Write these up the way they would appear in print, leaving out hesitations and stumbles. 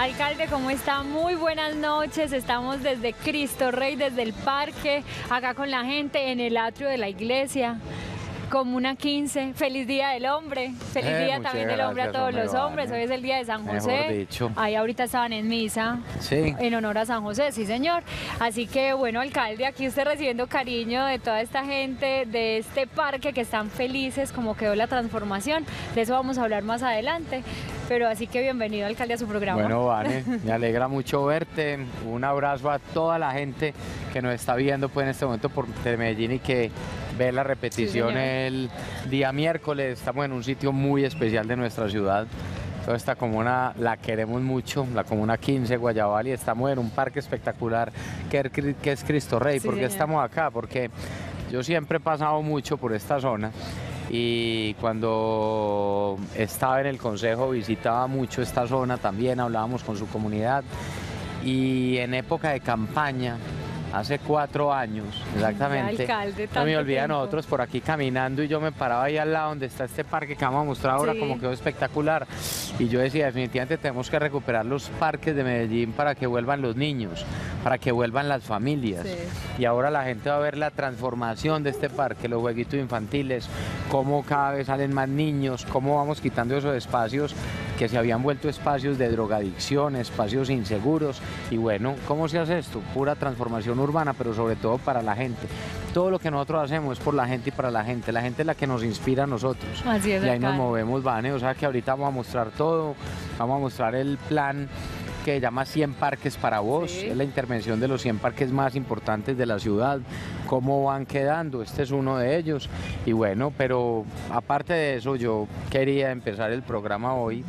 Alcalde, ¿cómo está? Muy buenas noches. Estamos desde Cristo Rey, desde el parque, acá con la gente en el atrio de la iglesia. Comuna 15, feliz Día del Hombre, feliz Día también del hombre a todos los hombres, hoy es el Día de San José, ahí ahorita estaban en misa, sí, en honor a San José, sí señor, así que bueno, alcalde, aquí usted recibiendo cariño de toda esta gente de este parque que están felices como quedó la transformación, de eso vamos a hablar más adelante, pero así que bienvenido alcalde a su programa. Bueno, Vane, me alegra mucho verte, un abrazo a toda la gente que nos está viendo pues en este momento por Medellín y que ve la repetición el día miércoles. Estamos en un sitio muy especial de nuestra ciudad. Toda esta comuna la queremos mucho, la comuna 15, Guayabal, y estamos en un parque espectacular que es Cristo Rey. Sí, ¿por qué estamos acá? Porque yo siempre he pasado mucho por esta zona y cuando estaba en el consejo visitaba mucho esta zona también, hablábamos con su comunidad y en época de campaña, hace 4 años, exactamente, alcalde, no me olvidé, nosotros por aquí caminando y yo me paraba ahí al lado donde está este parque que vamos a mostrar ahora, como quedó espectacular, y yo decía, definitivamente tenemos que recuperar los parques de Medellín para que vuelvan los niños, para que vuelvan las familias, y ahora la gente va a ver la transformación de este parque, los jueguitos infantiles, cómo cada vez salen más niños, cómo vamos quitando esos espacios que se habían vuelto espacios de drogadicción, espacios inseguros, y bueno, ¿cómo se hace esto? Pura transformación urbana, pero sobre todo para la gente. Todo lo que nosotros hacemos es por la gente y para la gente es la que nos inspira a nosotros. Así es, y ahí nos movemos, Vane, o sea que ahorita vamos a mostrar todo, vamos a mostrar el plan que se llama 100 parques para vos, es la intervención de los 100 parques más importantes de la ciudad, cómo van quedando, este es uno de ellos, y bueno, pero aparte de eso yo quería empezar el programa hoy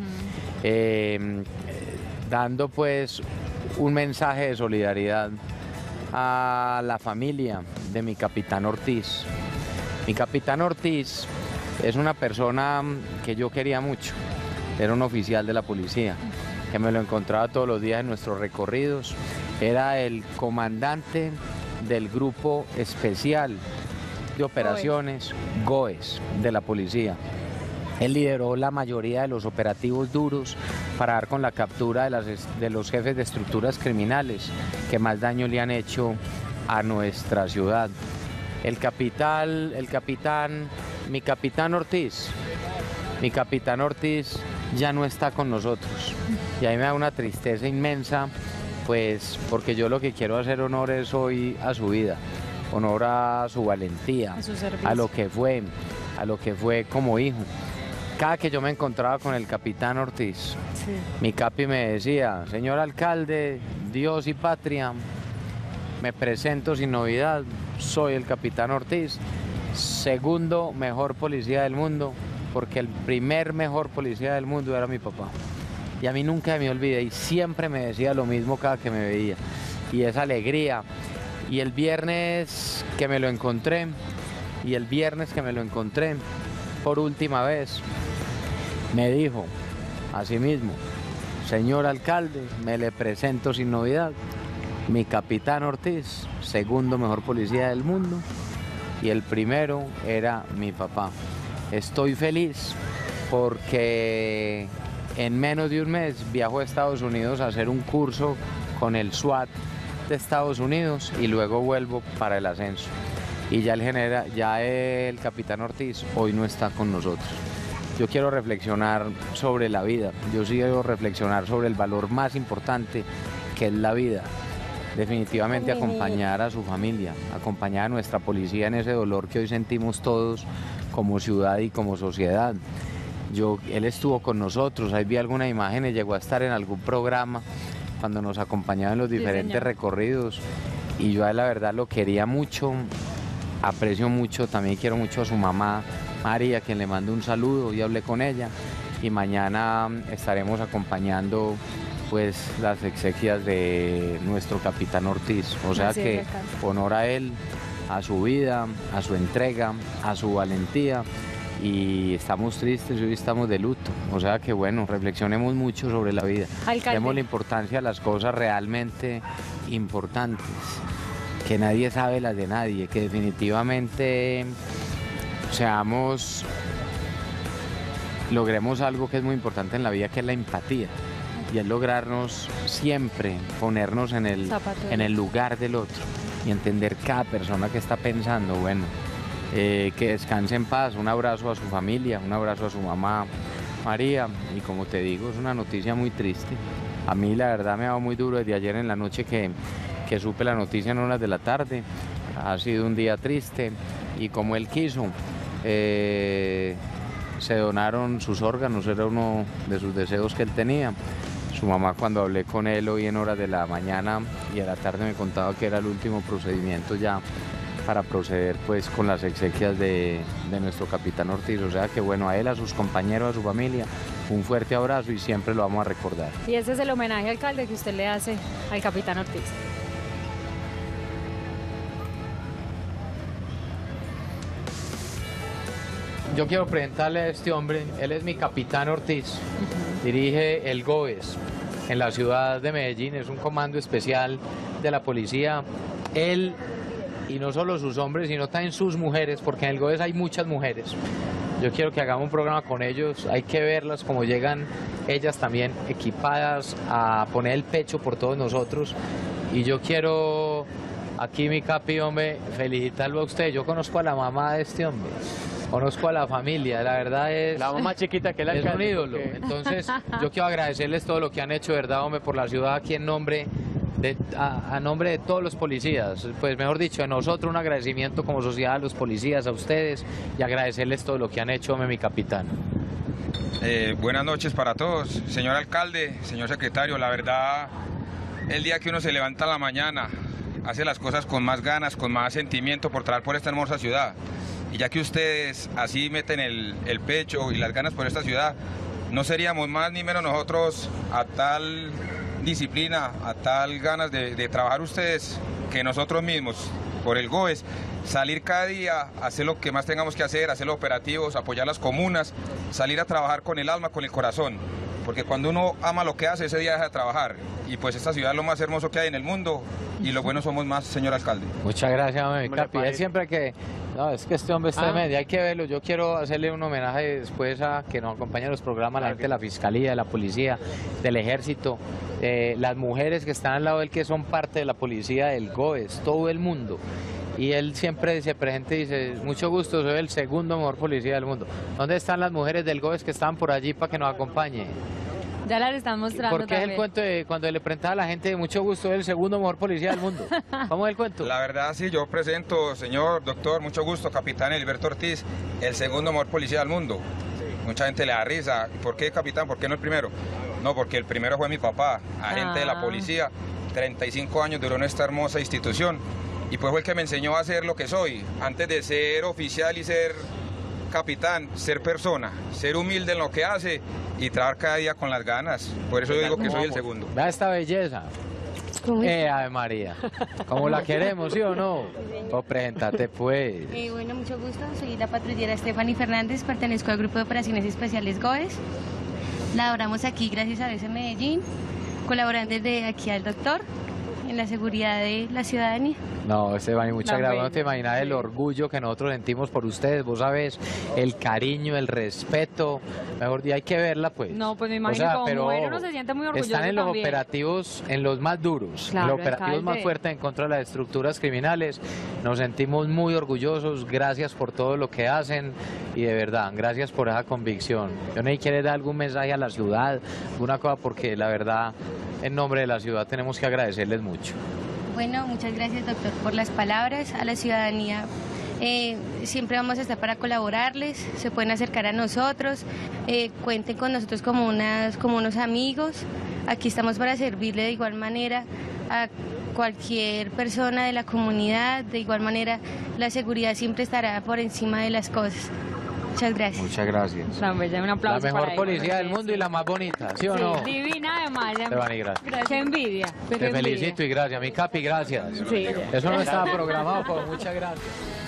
dando pues un mensaje de solidaridad a la familia de mi capitán Ortiz. Mi capitán Ortiz es una persona que yo quería mucho, era un oficial de la policía, que me lo encontraba todos los días en nuestros recorridos, era el comandante del grupo especial de operaciones GOES de la policía. Él lideró la mayoría de los operativos duros para dar con la captura de los jefes de estructuras criminales que más daño le han hecho a nuestra ciudad. Mi capitán Ortiz ya no está con nosotros y a mí me da una tristeza inmensa, pues porque yo lo que quiero hacer honor es hoy a su vida, honor a su valentía, a lo que fue como hijo. Cada que yo me encontraba con el capitán Ortiz, mi capi me decía, señor alcalde, Dios y patria, me presento sin novedad, soy el capitán Ortiz, segundo mejor policía del mundo, porque el primer mejor policía del mundo era mi papá. Y a mí nunca me olvidé y siempre me decía lo mismo cada que me veía. Y esa alegría. Y el viernes que me lo encontré, por última vez, me dijo, así mismo, señor alcalde, me le presento sin novedad, mi capitán Ortiz, segundo mejor policía del mundo, y el primero era mi papá. Estoy feliz porque en menos de un mes viajo a Estados Unidos a hacer un curso con el SWAT de Estados Unidos y luego vuelvo para el ascenso. Y ya el capitán Ortiz hoy no está con nosotros. Yo quiero reflexionar sobre la vida, yo sí quiero reflexionar sobre el valor más importante que es la vida. Definitivamente acompañar a su familia, acompañar a nuestra policía en ese dolor que hoy sentimos todos como ciudad y como sociedad. Él estuvo con nosotros, ahí vi algunas imágenes, llegó a estar en algún programa cuando nos acompañaba en los diferentes recorridos y yo a él la verdad lo quería mucho, aprecio mucho, también quiero mucho a su mamá María, a quien le mando un saludo, y hablé con ella y mañana estaremos acompañando pues las exequias de nuestro capitán Ortiz, o sea que honor a él, a su vida, a su entrega, a su valentía, y estamos tristes, hoy estamos de luto, o sea que bueno, reflexionemos mucho sobre la vida, demos la importancia a las cosas realmente importantes, que nadie sabe las de nadie, que definitivamente logremos algo que es muy importante en la vida, que es la empatía. y es lograrnos siempre ponernos en el lugar del otro y entender cada persona que está pensando. Bueno, que descanse en paz, un abrazo a su familia, un abrazo a su mamá María, y como te digo, es una noticia muy triste. A mí la verdad me ha dado muy duro desde ayer en la noche que supe la noticia en horas de la tarde. Ha sido un día triste y como él quiso, se donaron sus órganos, era uno de sus deseos que él tenía. Su mamá, cuando hablé con él hoy en horas de la mañana y a la tarde, me contaba que era el último procedimiento ya para proceder pues con las exequias de nuestro capitán Ortiz. O sea que bueno, a él, a sus compañeros, a su familia, un fuerte abrazo y siempre lo vamos a recordar. Y ese es el homenaje, alcalde, que usted le hace al capitán Ortiz. Yo quiero presentarle a este hombre. Él es mi capitán Ortiz, dirige el GOES en la ciudad de Medellín, es un comando especial de la policía. Él, y no solo sus hombres, sino también sus mujeres, porque en el GOES hay muchas mujeres. Yo quiero que hagamos un programa con ellos, hay que verlas como llegan ellas también equipadas a poner el pecho por todos nosotros. Y yo quiero, aquí mi capi, hombre, felicitarlo a usted. Yo conozco a la mamá de este hombre. Conozco a la familia, la verdad es... La mamá chiquita que la es un ídolo. Entonces, yo quiero agradecerles todo lo que han hecho, verdad, hombre, por la ciudad aquí en nombre a nombre de todos los policías. Pues mejor dicho, de nosotros un agradecimiento como sociedad a los policías, a ustedes, y agradecerles todo lo que han hecho, hombre, mi capitán. Buenas noches para todos, señor alcalde, señor secretario. La verdad, el día que uno se levanta a la mañana, hace las cosas con más ganas, con más sentimiento por trabajar por esta hermosa ciudad. Y ya que ustedes así meten el pecho y las ganas por esta ciudad, no seríamos más ni menos nosotros a tal disciplina, a tal ganas de trabajar ustedes que nosotros mismos, por el GOES, salir cada día, hacer lo que más tengamos que hacer, hacer los operativos, apoyar las comunas, salir a trabajar con el alma, con el corazón. Porque cuando uno ama lo que hace, ese día deja de trabajar. Y pues esta ciudad es lo más hermoso que hay en el mundo y lo bueno somos más, señor alcalde. Muchas gracias, hombre, mi capi. Él siempre que... No, es que este hombre está de media, hay que verlo. Yo quiero hacerle un homenaje después a que nos acompañe en los programas, la gente de la Fiscalía, de la Policía, del Ejército, las mujeres que están al lado de él, que son parte de la policía, del GOES, todo el mundo. Y él siempre se presenta y dice, mucho gusto, soy el segundo mejor policía del mundo. ¿Dónde están las mujeres del GOES que estaban por allí para que nos acompañen? Ya las están mostrando. ¿Por qué es el cuento de cuando le presentaba a la gente, mucho gusto, soy el segundo mejor policía del mundo? ¿Cómo es el cuento? La verdad, sí, yo presento, señor doctor, mucho gusto, capitán Heriberto Ortiz, el segundo mejor policía del mundo. Mucha gente le da risa. ¿Por qué, capitán? ¿Por qué no el primero? No, porque el primero fue mi papá, agente de la policía, 35 años duró en esta hermosa institución. Y pues fue el que me enseñó a ser lo que soy, antes de ser oficial y ser capitán, ser persona, ser humilde en lo que hace y trabajar cada día con las ganas. Por eso yo digo que soy el segundo. Vea esta belleza. Ave María, como la queremos, ¿sí o no? Pues preséntate pues. Bueno, mucho gusto, soy la patrullera Stephanie Fernández, pertenezco al Grupo de Operaciones Especiales GOES. Laboramos aquí gracias a Dios en Medellín, colaborando desde aquí al doctor en la seguridad de la ciudadanía. No, Esteban, muchas gracias. No te imaginas el orgullo que nosotros sentimos por ustedes, vos sabes, el cariño, el respeto. Mejor día hay que verla, pues. No, pues me imagino, o sea, como mujer uno se siente muy orgulloso. Están en los también. Operativos, en los más duros, claro, en los operativos más fuertes en contra de las estructuras criminales. Nos sentimos muy orgullosos, gracias por todo lo que hacen y de verdad, gracias por esa convicción. Yo no quiero dar algún mensaje a la ciudad, alguna cosa, porque la verdad, en nombre de la ciudad tenemos que agradecerles mucho. Bueno, muchas gracias, doctor, por las palabras. A la ciudadanía siempre vamos a estar para colaborarles, se pueden acercar a nosotros, cuenten con nosotros como unos amigos. Aquí estamos para servirle de igual manera a cualquier persona de la comunidad. De igual manera, la seguridad siempre estará por encima de las cosas. Muchas gracias. Muchas gracias. Un aplauso. La mejor policía del mundo y la más bonita, ¿sí o no? Divina además. Esteban, gracias. Qué envidia. Te felicito y gracias. Mi capi, gracias. Sí. Eso no estaba programado, pero muchas gracias.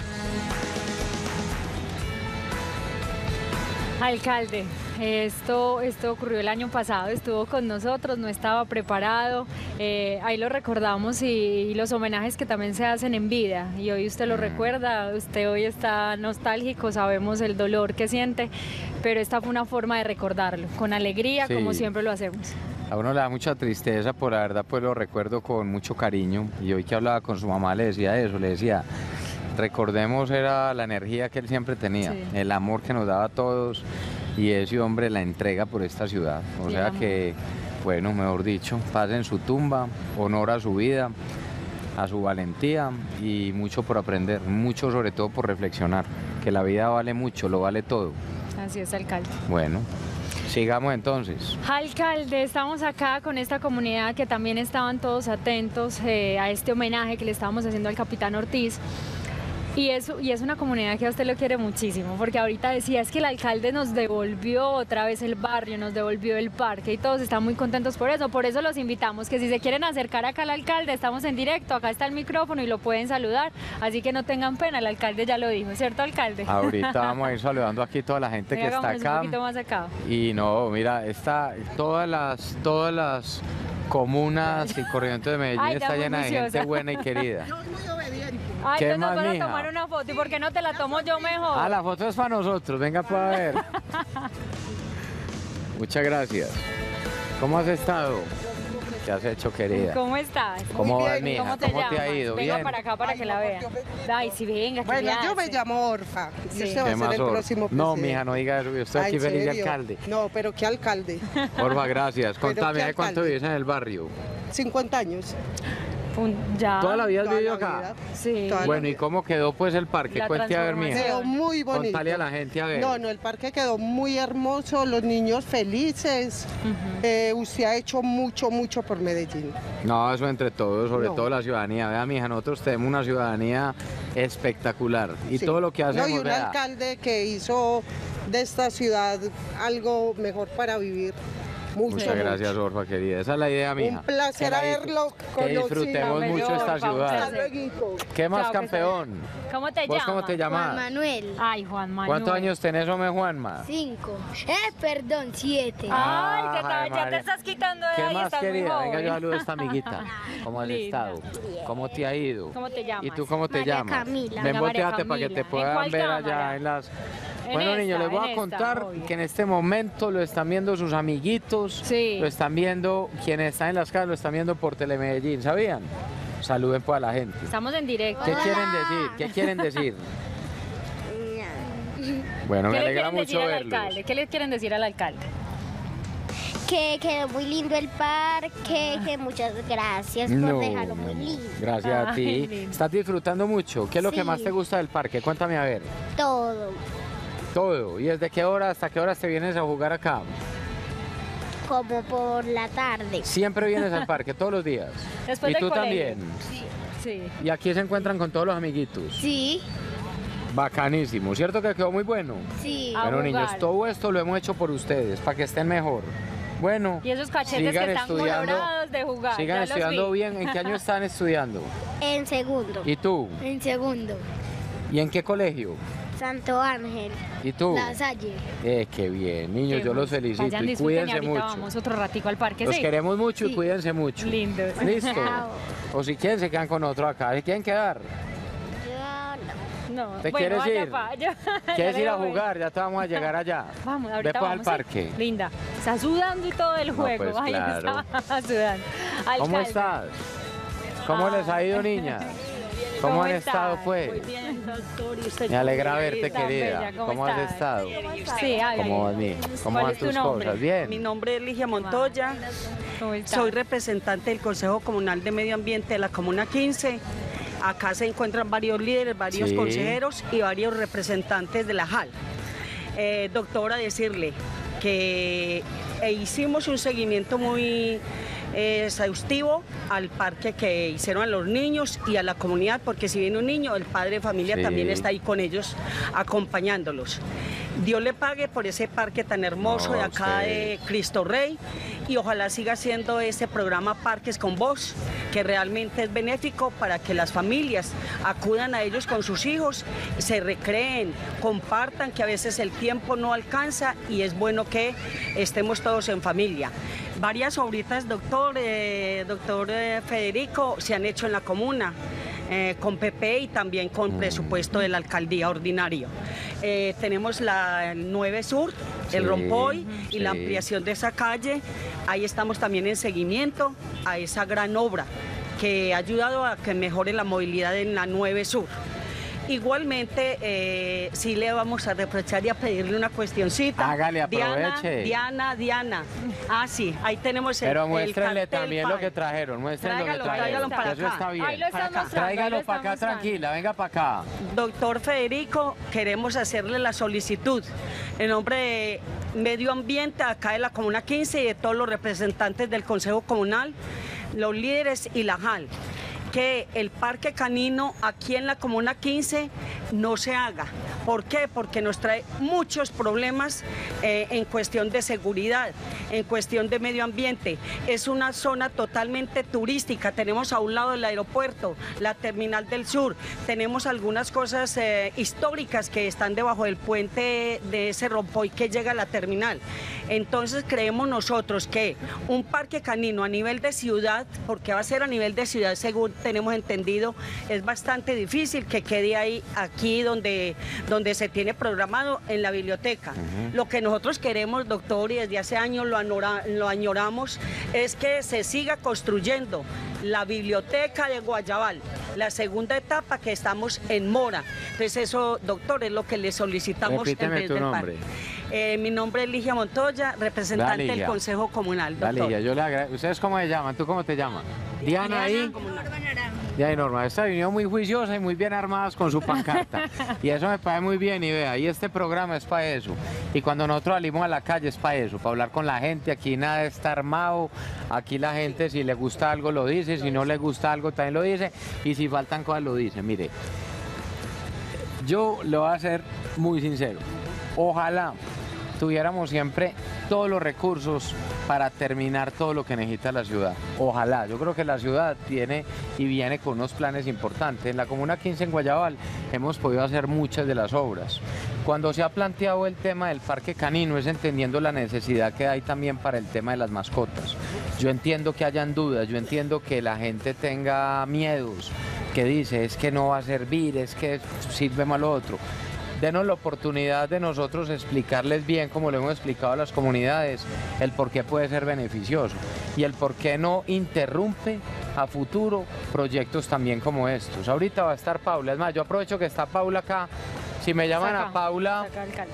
Alcalde, esto ocurrió el año pasado, estuvo con nosotros, no estaba preparado, ahí lo recordamos y los homenajes que también se hacen en vida, y hoy usted lo recuerda, usted hoy está nostálgico, sabemos el dolor que siente, pero esta fue una forma de recordarlo, con alegría, sí, como siempre lo hacemos. A uno le da mucha tristeza, por la verdad pues lo recuerdo con mucho cariño, y hoy que hablaba con su mamá le decía eso, le decía, recordemos era la energía que él siempre tenía, Sí. el amor que nos daba a todos, y ese hombre la entrega por esta ciudad, o sea que, bueno, mejor dicho, paz en su tumba, honor a su vida, a su valentía y mucho por aprender, mucho sobre todo por reflexionar, que la vida vale mucho, lo vale todo. Así es, alcalde. Bueno, sigamos entonces. Alcalde, estamos acá con esta comunidad que también estaban todos atentos a este homenaje que le estábamos haciendo al capitán Ortiz. Y es una comunidad que a usted lo quiere muchísimo, porque ahorita decía, es que el alcalde nos devolvió otra vez el barrio, nos devolvió el parque y todos están muy contentos por eso los invitamos, que si se quieren acercar acá al alcalde, estamos en directo, acá está el micrófono y lo pueden saludar, así que no tengan pena, el alcalde ya lo dijo, ¿cierto, alcalde? Ahorita vamos a ir saludando aquí toda la gente que Venga, está vámonos acá. un poquito más acá. Y no, mira, todas las comunas y Corrientes de Medellín Ay, está está muy llena de juiciosa. gente buena y querida. Ay, ¿Qué entonces nos más, van a mija? tomar una foto, ¿y por qué no te la tomo yo mejor? Ah, la foto es para nosotros, venga para ver. Muchas gracias. ¿Cómo has estado? ¿Qué has hecho, querida? ¿Cómo estás? ¿Cómo vas, bien, mija? ¿Cómo te ¿Cómo te ha llamas? ido? Venga Bien. para acá para que la vean. Ay, sí, venga, ¿qué Bueno, le yo me hace? llamo Orfa y Sí. usted va ¿Qué a ser más, el Orfa? próximo No, presidente. mija, no diga eso, yo estoy Ah, aquí ¿en feliz de serio? alcalde. No, pero ¿qué alcalde? Orfa, gracias. Pero Contame, ¿qué ¿hace cuánto alcalde? vives en el barrio? 50 años. Ya. ¿Toda la vida has Toda vivido la acá? vida. Sí. Toda la Bueno, ¿y vida. cómo quedó pues el parque? La Cuente a ver, transformación. mija. Quedó muy bonito. Contale a la gente a ver. No, el parque quedó muy hermoso, los niños felices. Usted ha hecho mucho por Medellín. No, eso entre todos, sobre No. todo la ciudadanía. Vea, mija, nosotros tenemos una ciudadanía espectacular. Y Sí. todo lo que hacemos, No, y un vea, alcalde que hizo de esta ciudad algo mejor para vivir. Muchas gracias, Orfa, querida. Esa es la idea, mija. Un placer Que la- haberlo Que conocido. disfrutemos Dame mucho yo, esta Orfa, un ciudad. Hasta placer. luego. ¿Qué más, Chao, que campeón? ¿Cómo te ¿Vos llamas? cómo te Juan llamas? Manuel. Ay, Juan Manuel. ¿Cuántos años tenés, hombre, Juanma? 5. Perdón, 7. Ay, Ay, ya te María. estás quitando de ¿Qué ahí, más, estás muy querida? Venga, joven. yo saludo a esta amiguita. ¿Cómo has Linda. estado? ¿Cómo te ha ido? ¿Cómo te llamas? ¿Y tú cómo te María llamas? Camila. Ven, Venga, María volteate para que te Camila. ¿En puedan cuál ver cámara? allá en las... En Bueno, esta, niños, les voy en a esta, contar obvio. que en este momento lo están viendo sus amiguitos, Sí. lo están viendo quienes están en las casas, lo están viendo por Telemedellín, ¿sabían? Saluden pues a la gente. Estamos en directo. ¿Qué Hola. quieren decir? ¿Qué quieren decir? Bueno, me ¿Qué le alegra quieren decir mucho al verlos. alcalde? ¿Qué le quieren decir al alcalde? Que quedó muy lindo el parque, que muchas gracias por No, dejarlo muy lindo. gracias a Ay, ti. lindo. ¿Estás disfrutando mucho? ¿Qué es lo que Sí. más te gusta del parque? Cuéntame a ver. Todo, Todo. ¿Y desde qué hora hasta qué horas te vienes a jugar acá? como por la tarde. Siempre vienes al parque, todos los días. Después ¿Y del tú colegio. también? Sí. Y aquí se encuentran con todos los amiguitos. Sí, Bacanísimo, ¿cierto que quedó muy bueno? sí. A Bueno, niños, jugar. todo esto lo hemos hecho por ustedes, para que estén mejor. Bueno, Y esos cachetes sigan que están estudiando, colorados de jugar. sigan ya los estudiando vi. bien. ¿En qué año están estudiando? En segundo. ¿Y tú? En segundo. ¿Y en qué colegio? Santo Ángel. ¿Y tú? La Salle. Qué bien, niños, Qué yo los bueno. felicito Vayan, y disfruten cuídense ahorita mucho. Vamos otro ratico al parque, Los sí. queremos mucho y Sí. cuídense mucho. Lindos. ¿Listo? Chao. O si quieren se quedan con otro acá. ¿Se quieren quedar? Yo no. No. ¿Te bueno, quieres vaya ir? pa, ya ¿Quieres le ir a digo, jugar? Ya te vamos a llegar allá. Vamos, ahorita Ve pues vamos. al ¿sí? parque. Linda. Está sudando y todo el No, juego. pues, Ay, claro. está sudando. ¿Cómo Alcalde, estás? ¿Cómo les ha ido, niñas? ¿Cómo han estás? estado, pues? Me alegra verte, Tan querida. bella, ¿cómo ¿Cómo has estás? estado? Sí, ay, ¿Cómo vas, mija? ¿Cómo ¿Cuál van es tu tus nombre? cosas? Bien. Mi nombre es Ligia Montoya, ¿cómo estás? soy representante del Consejo Comunal de Medio Ambiente de la Comuna 15. Acá se encuentran varios líderes, varios Sí. consejeros y varios representantes de la JAL. Doctora, decirle que hicimos un seguimiento muy exhaustivo al parque que hicieron a los niños y a la comunidad, porque si viene un niño, el padre de familia Sí. también está ahí con ellos, acompañándolos. Dios le pague por ese parque tan hermoso No, de acá ustedes. de Cristo Rey y ojalá siga siendo este programa Parques con Vos, que realmente es benéfico para que las familias acudan a ellos con sus hijos, se recreen, compartan, que a veces el tiempo no alcanza y es bueno que estemos todos en familia. Varias obritas, doctor Federico, se han hecho en la comuna. Con PP y también con presupuesto de la alcaldía ordinario. tenemos la 9 Sur, el Rompoy y la ampliación de esa calle. Ahí estamos también en seguimiento a esa gran obra que ha ayudado a que mejore la movilidad en la 9 Sur. Igualmente, sí le vamos a reprochar y a pedirle una cuestioncita. Hágale, aproveche. Diana. Ah, sí, ahí tenemos el Pero muéstrenle cartel también lo que trajeron, muéstrenle lo que trajeron. Tráigalo para Eso acá. está bien. Ahí lo están mostrando, Tráigalo ahí lo para están acá, mostrando. tranquila, venga para acá. Doctor Federico, queremos hacerle la solicitud en nombre de Medio Ambiente, acá de la Comuna 15 y de todos los representantes del Consejo Comunal, los líderes y la JAL, que el parque canino aquí en la Comuna 15 no se haga. ¿Por qué? Porque nos trae muchos problemas en cuestión de seguridad, en cuestión de medio ambiente. Es una zona totalmente turística. Tenemos a un lado el aeropuerto, la Terminal del Sur. Tenemos algunas cosas históricas que están debajo del puente de ese Rompoy que llega a la terminal. Entonces creemos nosotros que un parque canino a nivel de ciudad, porque va a ser a nivel de ciudad según tenemos entendido, es bastante difícil que quede ahí, aquí donde se tiene programado en la biblioteca. Lo que nosotros queremos, doctor, y desde hace años lo añoramos, es que se siga construyendo la biblioteca de Guayabal, la segunda etapa que estamos en Mora. Entonces eso, doctor, es lo que le solicitamos. Repíteme en vez tu del nombre. Mi nombre es Ligia Montoya, representante del Consejo Comunal, doctor. Ligia, yo le agradezco. ¿Ustedes cómo se llaman? ¿Tú cómo te llamas? Diana ahí. Ya, y Norma, esta vino muy juiciosa y muy bien armadas con su pancarta. Y eso me parece muy bien, y vea, y este programa es para eso. Y cuando nosotros salimos a la calle es para eso, para hablar con la gente. Aquí nada está armado, aquí la gente si le gusta algo lo dice, si no le gusta algo también lo dice, y si faltan cosas lo dice. Mire, yo le voy a ser muy sincero, ojalá tuviéramos siempre todos los recursos para terminar todo lo que necesita la ciudad. Ojalá, yo creo que la ciudad tiene y viene con unos planes importantes. En la Comuna 15 en Guayabal hemos podido hacer muchas de las obras. Cuando se ha planteado el tema del parque canino es entendiendo la necesidad que hay también para el tema de las mascotas. Yo entiendo que hayan dudas, yo entiendo que la gente tenga miedos, que dice es que no va a servir, es que sirve mal lo otro. Denos la oportunidad de nosotros explicarles bien, como lo hemos explicado a las comunidades, el por qué puede ser beneficioso y el por qué no interrumpe a futuro proyectos también como estos. Ahorita va a estar Paula, es más, yo aprovecho que está Paula acá, si me llaman a Paula,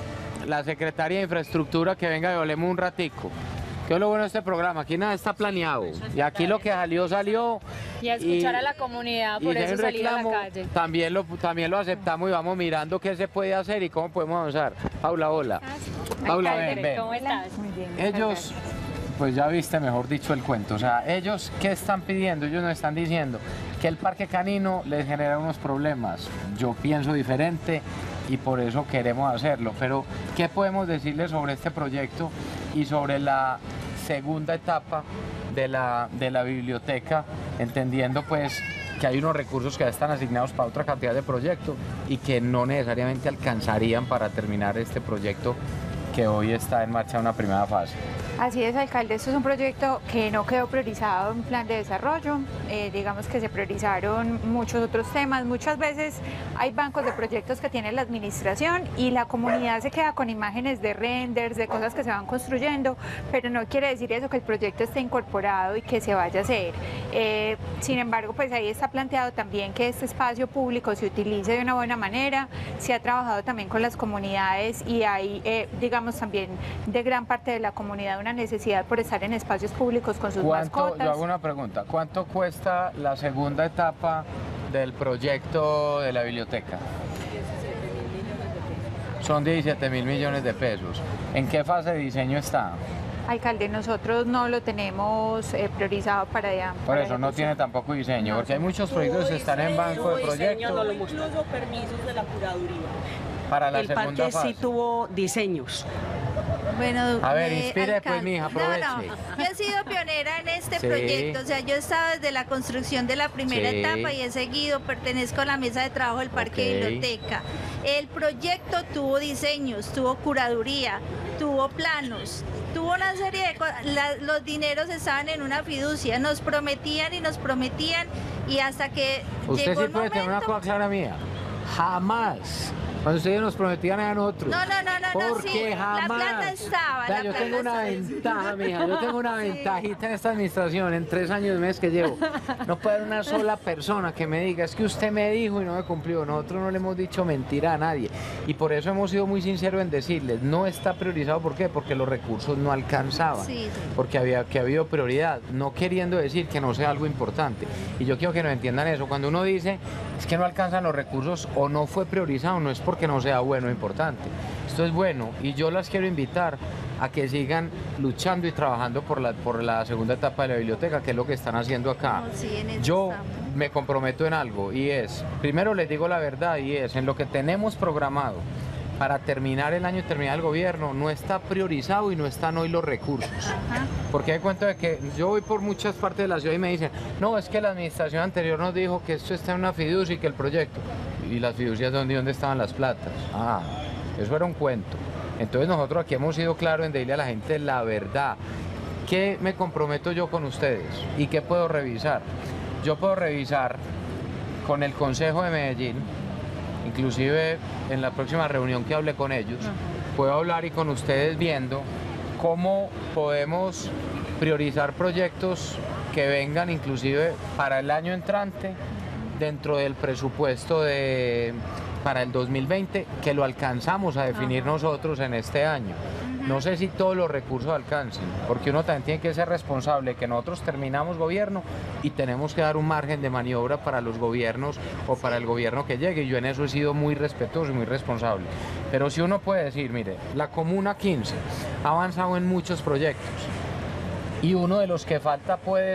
la secretaria de Infraestructura, que venga y hablemos un ratico. ¿Qué es lo bueno de este programa? Aquí nada está planeado y aquí lo que salió. Y a escuchar a la comunidad, por eso salir a la calle. También lo aceptamos y vamos mirando qué se puede hacer y cómo podemos avanzar. Paula, hola. Paula, ven. ¿Cómo estás? Muy bien. Ellos, pues ya viste, mejor dicho, el cuento. O sea, ellos, ¿qué están pidiendo? Ellos nos están diciendo que el parque canino les genera unos problemas. Yo pienso diferente y por eso queremos hacerlo. Pero, ¿qué podemos decirles sobre este proyecto y sobre la segunda etapa de la biblioteca, entendiendo pues que hay unos recursos que ya están asignados para otra cantidad de proyectos y que no necesariamente alcanzarían para terminar este proyecto que hoy está en marcha en una primera fase? Así es, alcalde, esto es un proyecto que no quedó priorizado en plan de desarrollo, digamos que se priorizaron muchos otros temas. Muchas veces hay bancos de proyectos que tiene la administración y la comunidad se queda con imágenes de renders, de cosas que se van construyendo, pero no quiere decir eso que el proyecto esté incorporado y que se vaya a hacer. Sin embargo, pues ahí está planteado también que este espacio público se utilice de una buena manera. Se ha trabajado también con las comunidades y hay, digamos, también de gran parte de la comunidad una necesidad por estar en espacios públicos con sus mascotas. Yo hago una pregunta, ¿cuánto cuesta la segunda etapa del proyecto de la biblioteca? Son 17.000 millones de pesos. ¿En qué fase de diseño está? Alcalde, nosotros no lo tenemos priorizado para Por eso no tiene tampoco diseño, porque hay muchos proyectos que están en banco de proyectos. Incluso permisos de la curaduría. Para la el segunda parque fase. sí tuvo diseños. Bueno, a ver, inspire pues, mija, aproveche. No, yo he sido pionera en este proyecto, o sea, yo he estado desde la construcción de la primera etapa y he seguido, pertenezco a la mesa de trabajo del Parque Biblioteca. El proyecto tuvo diseños, tuvo curaduría, tuvo planos, tuvo una serie de cosas, los dineros estaban en una fiducia, nos prometían y hasta que Usted llegó sí el puede momento, tener una cosa clara mía, jamás Cuando ustedes nos prometían a nosotros. No, Porque sí, jamás. la plata estaba. Vea, yo tengo una ventaja, mija, yo tengo una ventajita en esta administración, en 3 años de mes que llevo. No puede haber una sola persona que me diga, es que usted me dijo y no me cumplió. Nosotros no le hemos dicho mentira a nadie. Y por eso hemos sido muy sinceros en decirles, no está priorizado. ¿Por qué? Porque los recursos no alcanzaban. Sí. Porque había prioridad, no queriendo decir que no sea algo importante. Y yo quiero que nos entiendan eso. Cuando uno dice, es que no alcanzan los recursos o no fue priorizado, no es porque no sea bueno o importante. Esto es bueno y yo las quiero invitar a que sigan luchando y trabajando por la segunda etapa de la biblioteca, que es lo que están haciendo acá. No, sí, en eso Yo estamos. me comprometo en algo y es, primero les digo la verdad y es, en lo que tenemos programado para terminar el año y terminar el gobierno, no está priorizado y no están hoy los recursos. Porque hay cuenta de que yo voy por muchas partes de la ciudad y me dicen, no, es que la administración anterior nos dijo que esto está en una fiducia y que el proyecto. ¿Y las fiducias dónde estaban las platas? Ah, eso era un cuento. Entonces nosotros aquí hemos sido claros en decirle a la gente la verdad. ¿Qué me comprometo yo con ustedes? ¿Y qué puedo revisar? Yo puedo revisar con el Consejo de Medellín, inclusive en la próxima reunión que hable con ellos, puedo hablar y con ustedes viendo cómo podemos priorizar proyectos que vengan inclusive para el año entrante dentro del presupuesto para el 2020, que lo alcanzamos a definir nosotros en este año. No sé si todos los recursos alcancen, porque uno también tiene que ser responsable, que nosotros terminamos gobierno y tenemos que dar un margen de maniobra para los gobiernos o para el gobierno que llegue. Yo en eso he sido muy respetuoso y muy responsable. Pero si uno puede decir, mire, la Comuna 15 ha avanzado en muchos proyectos y uno de los que falta puede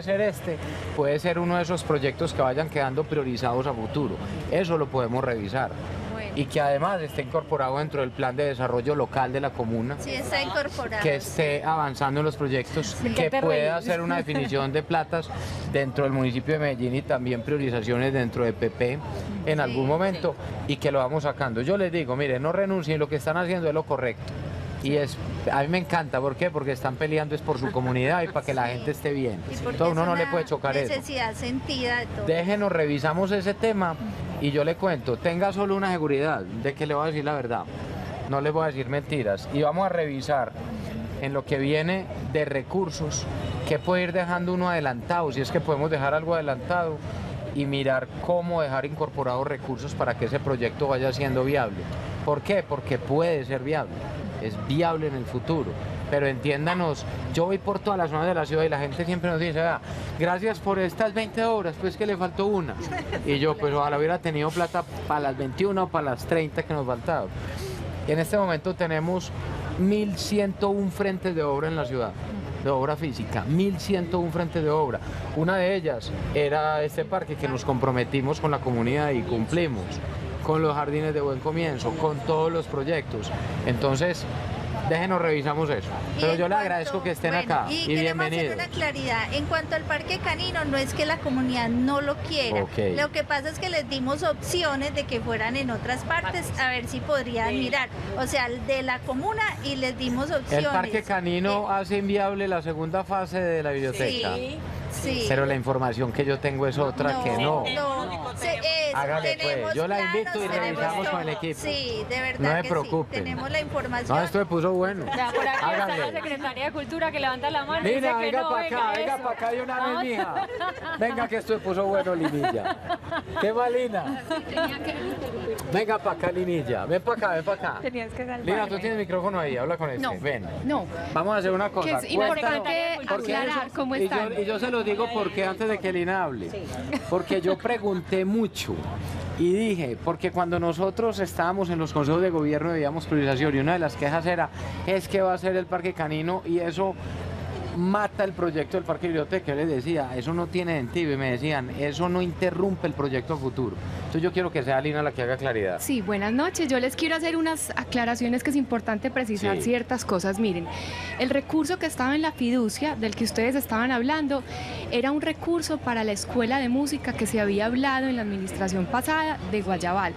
ser uno de esos proyectos que vayan quedando priorizados a futuro. Eso lo podemos revisar. Y que además esté incorporado dentro del plan de desarrollo local de la comuna. Sí, está incorporado. Que esté avanzando en los proyectos, que pueda hacer una definición de platas dentro del municipio de Medellín y también priorizaciones dentro de PP en algún momento y que lo vamos sacando. Yo les digo, mire, no renuncien, lo que están haciendo es lo correcto. Y a mí me encanta, ¿por qué? Porque están peleando es por su comunidad y para que la gente esté bien. Entonces uno no le puede chocar eso. Necesidad sentida de todo. Déjenos, revisamos ese tema y yo le cuento, tenga solo una seguridad de que le voy a decir la verdad, no le voy a decir mentiras y vamos a revisar en lo que viene de recursos, qué puede ir dejando uno adelantado, si es que podemos dejar algo adelantado y mirar cómo dejar incorporados recursos para que ese proyecto vaya siendo viable. ¿Por qué? Porque puede ser viable. Es viable en el futuro, pero entiéndanos, yo voy por todas las zonas de la ciudad y la gente siempre nos dice, gracias por estas 20 obras, pues que le faltó una, y yo pues ojalá hubiera tenido plata para las 21 o para las 30 que nos faltaban. En este momento tenemos 1101 frentes de obra en la ciudad, de obra física, 1101 frentes de obra. Una de ellas era este parque que nos comprometimos con la comunidad y cumplimos, con los jardines de buen comienzo, con todos los proyectos. Entonces, déjenos revisamos eso. Pero yo le agradezco que estén acá y bienvenidos. Hacer una claridad. En cuanto al parque canino, no es que la comunidad no lo quiera. Lo que pasa es que les dimos opciones de que fueran en otras partes, a ver si podrían mirar. O sea, de la comuna y les dimos opciones. El parque canino hace inviable la segunda fase de la biblioteca. Sí. Pero la información que yo tengo es otra que no. Hágale pues, yo la invito y revisamos con el equipo. Sí, de verdad. No me preocupe. Tenemos la información. No, esto me puso bueno. Ya, por aquí hágale. está la Secretaría de Cultura que levanta la mano. Mira, y dice que venga no, para acá, venga para acá de una vez, mija. Venga que esto me puso bueno, Linilla. ¿Qué va, Lina? Venga para acá, Linilla. Ven para acá, ven para acá. Tenías que salvarme. Lina, tú tienes micrófono ahí, habla con este. No, ven. no. Vamos a hacer una cosa. Que es importante aclarar cómo están. Y yo se lo digo porque antes de que Lina hable, porque yo pregunté mucho y dije, porque cuando nosotros estábamos en los consejos de gobierno veíamos priorización y una de las quejas era, es que va a ser el parque canino y eso mata el proyecto del parque biblioteca. Yo les decía, eso no tiene sentido y me decían, eso no interrumpe el proyecto a futuro. Entonces yo quiero que sea Lina la que haga claridad. Sí, buenas noches. Yo les quiero hacer unas aclaraciones que es importante precisar ciertas cosas. Miren, el recurso que estaba en la fiducia, del que ustedes estaban hablando, era un recurso para la escuela de música que se había hablado en la administración pasada de Guayabal.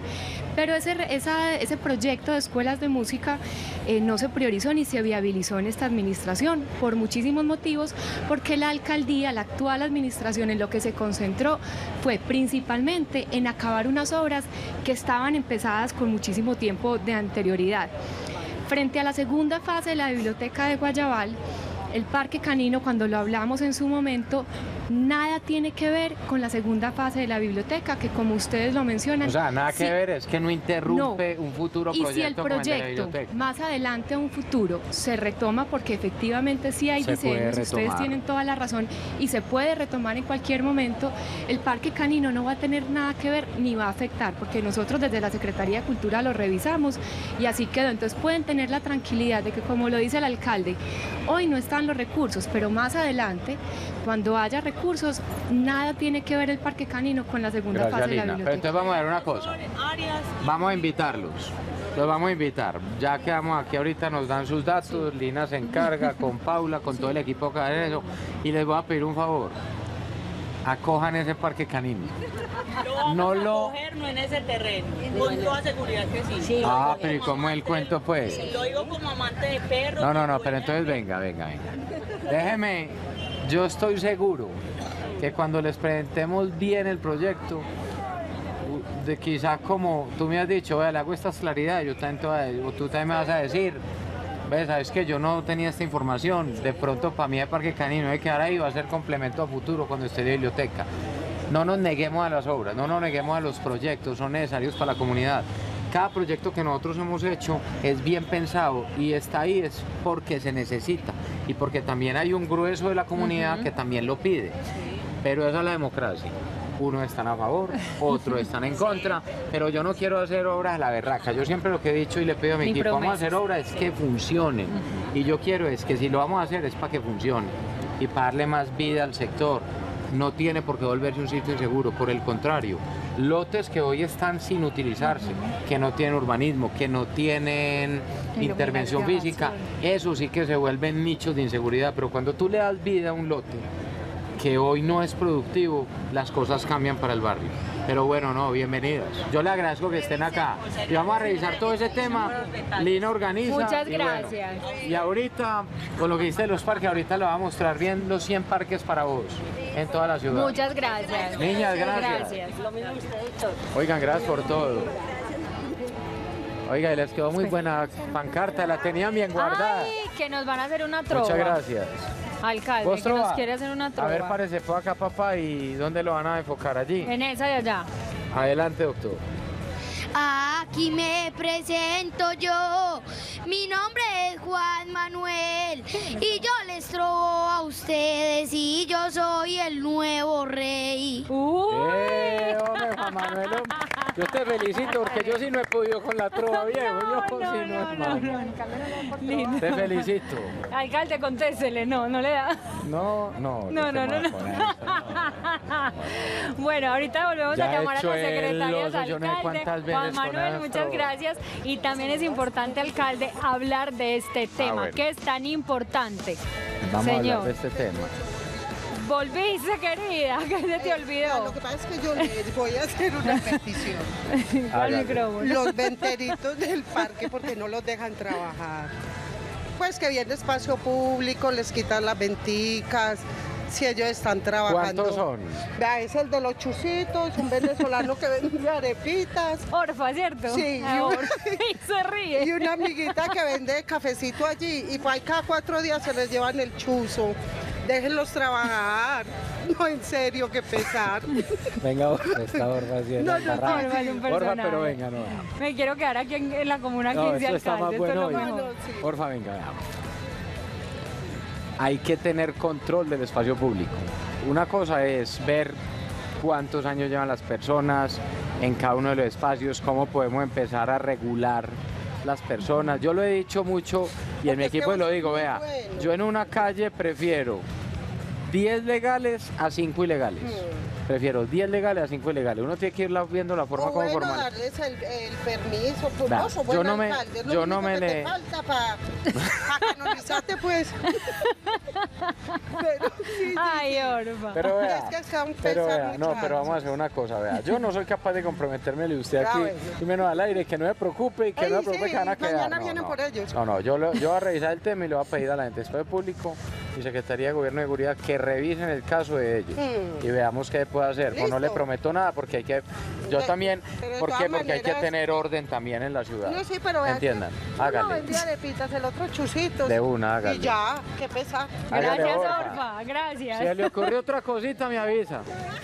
Pero ese proyecto de escuelas de música no se priorizó ni se viabilizó en esta administración por muchísimos motivos, porque la alcaldía, la actual administración, en lo que se concentró fue principalmente en acabar unas obras que estaban empezadas con muchísimo tiempo de anterioridad. Frente a la segunda fase de la biblioteca de Guayabal, el parque canino, cuando lo hablamos en su momento, nada tiene que ver con la segunda fase de la biblioteca, que como ustedes lo mencionan... O sea, nada que ver, es que no interrumpe un futuro proyecto. Y si el proyecto más adelante a un futuro se retoma, porque efectivamente sí hay diseños, ustedes tienen toda la razón, y se puede retomar en cualquier momento, el parque canino no va a tener nada que ver ni va a afectar, porque nosotros desde la Secretaría de Cultura lo revisamos y así quedó. Entonces pueden tener la tranquilidad de que, como lo dice el alcalde, hoy no están los recursos, pero más adelante, cuando haya recursos, nada tiene que ver el parque canino con la segunda fase de la biblioteca. Pero entonces vamos a ver una cosa, vamos a invitarlos, los vamos a invitar, ya quedamos aquí ahorita, nos dan sus datos, Lina se encarga con Paula, con todo el equipo que hace eso, y les voy a pedir un favor, acojan ese parque canino. No lo coger, no en ese terreno, con toda seguridad que sí. Ah, pero ¿y cómo es el cuento pues? Lo digo como amante de perros. No, pero entonces venga. Déjeme, yo estoy seguro que cuando les presentemos bien el proyecto, de quizás como tú me has dicho, vea, le hago estas claridades, tú también me vas a decir, ves, sabes que yo no tenía esta información, de pronto para mí el parque canino hay que quedar ahí, va a ser complemento a futuro cuando esté la biblioteca. No nos neguemos a las obras, no nos neguemos a los proyectos, son necesarios para la comunidad. Cada proyecto que nosotros hemos hecho es bien pensado y está ahí es porque se necesita y porque también hay un grueso de la comunidad que también lo pide. Pero esa es la democracia. Unos están a favor, otros están en contra, pero yo no quiero hacer obras a la berraca. Yo siempre lo que he dicho y le pido a mi equipo, vamos a hacer obras es que funcionen. Y yo quiero es que si lo vamos a hacer es para que funcione y para darle más vida al sector. No tiene por qué volverse un sitio inseguro, por el contrario, lotes que hoy están sin utilizarse, que no tienen urbanismo, que no tienen intervención física, eso sí que se vuelven nichos de inseguridad, pero cuando tú le das vida a un lote que hoy no es productivo, las cosas cambian para el barrio. Pero bueno, no, bienvenidas. Yo le agradezco que estén acá. Y vamos a revisar todo ese tema. Lina organiza. Muchas gracias. Y ahorita, con lo que dice de los parques, ahorita le voy a mostrar bien los 100 parques para vos en toda la ciudad. Muchas gracias. Niñas, gracias. Lo mismo usted, Oigan, gracias por todo. Oiga, y les quedó muy buena pancarta, la tenían bien guardada. Ay, que nos van a hacer una trova. Muchas gracias. Alcalde, que nos quiere hacer una trova. A ver, párese por acá, papá, ¿y dónde lo van a enfocar? Allí. En esa de allá. Adelante, doctor. Aquí me presento yo, mi nombre es Juan Manuel y yo les trovo a ustedes y yo soy el nuevo rey. Hombre, Juan Manuel, yo te felicito porque yo sí no he podido con la trova, viejo. No. Te felicito. Alcalde, contéstele, no le da. No. Bueno, ahorita volvemos a llamar a la secretaria alcalde. Juan Manuel, muchas gracias. Y también es importante, alcalde, hablar de este tema, bueno. que es tan importante. Vamos Señor. a hablar de este tema. Volviste, querida, que se te olvidó. Lo que pasa es que yo les voy a hacer una petición. Al micrófono. Los venteritos del parque, porque no los dejan trabajar. Pues que viene espacio público, les quitan las venticas. Si ellos están trabajando. ¿Cuántos son? Vea, es el de los chusitos, un venezolano que vende arepitas. Orfa, ¿cierto? Sí. Y se ríe. Y una amiguita que vende cafecito allí. Y pues cada 4 días se les llevan el chuzo. Déjenlos trabajar. No, en serio, qué pesar. Venga, está Orfa haciendo Orfa, pero venga, no. Me quiero quedar aquí en la comuna 15, esto está alcalde. más bueno esto es lo mejor. Orfa, venga, veamos. Hay que tener control del espacio público. Una cosa es ver cuántos años llevan las personas en cada uno de los espacios, cómo podemos empezar a regular las personas. Yo lo he dicho mucho y en mi equipo lo digo, vea, yo en una calle prefiero 10 legales a 5 ilegales. Prefiero 10 legales a 5 ilegales. Uno tiene que ir viendo la forma como formal. Darles el permiso, pues Nah, no, yo no me, alcalde, yo no me le falta para canonizarte, pues. Pero, sí, Ay, Orfa. Pero vea, Es que son pero pesar vea, no, mucho. pero vamos a hacer una cosa, vea. Yo no soy capaz de comprometerme y usted aquí, y menos al aire, que no me preocupe y que Ay, no me preocupe sí, que van a quedar. mañana No, vienen no. por ellos. No, yo voy a revisar el tema y le voy a pedir a la gente después de público y Secretaría de Gobierno y Seguridad que revisen el caso de ellos y veamos qué puede hacer. O no le Listo. prometo nada porque hay que, yo también, pero de ¿por qué? todas Porque hay que maneras- tener orden también en la ciudad. No, sí, pero vea, Entiendan, uno hágale. vendía arepitas, el otro chusitos. De una, hágale. Y ya, qué pesar. Hágale, Gracias, Orfa. Orfa, gracias. Si le ocurrió otra cosita, me avisa.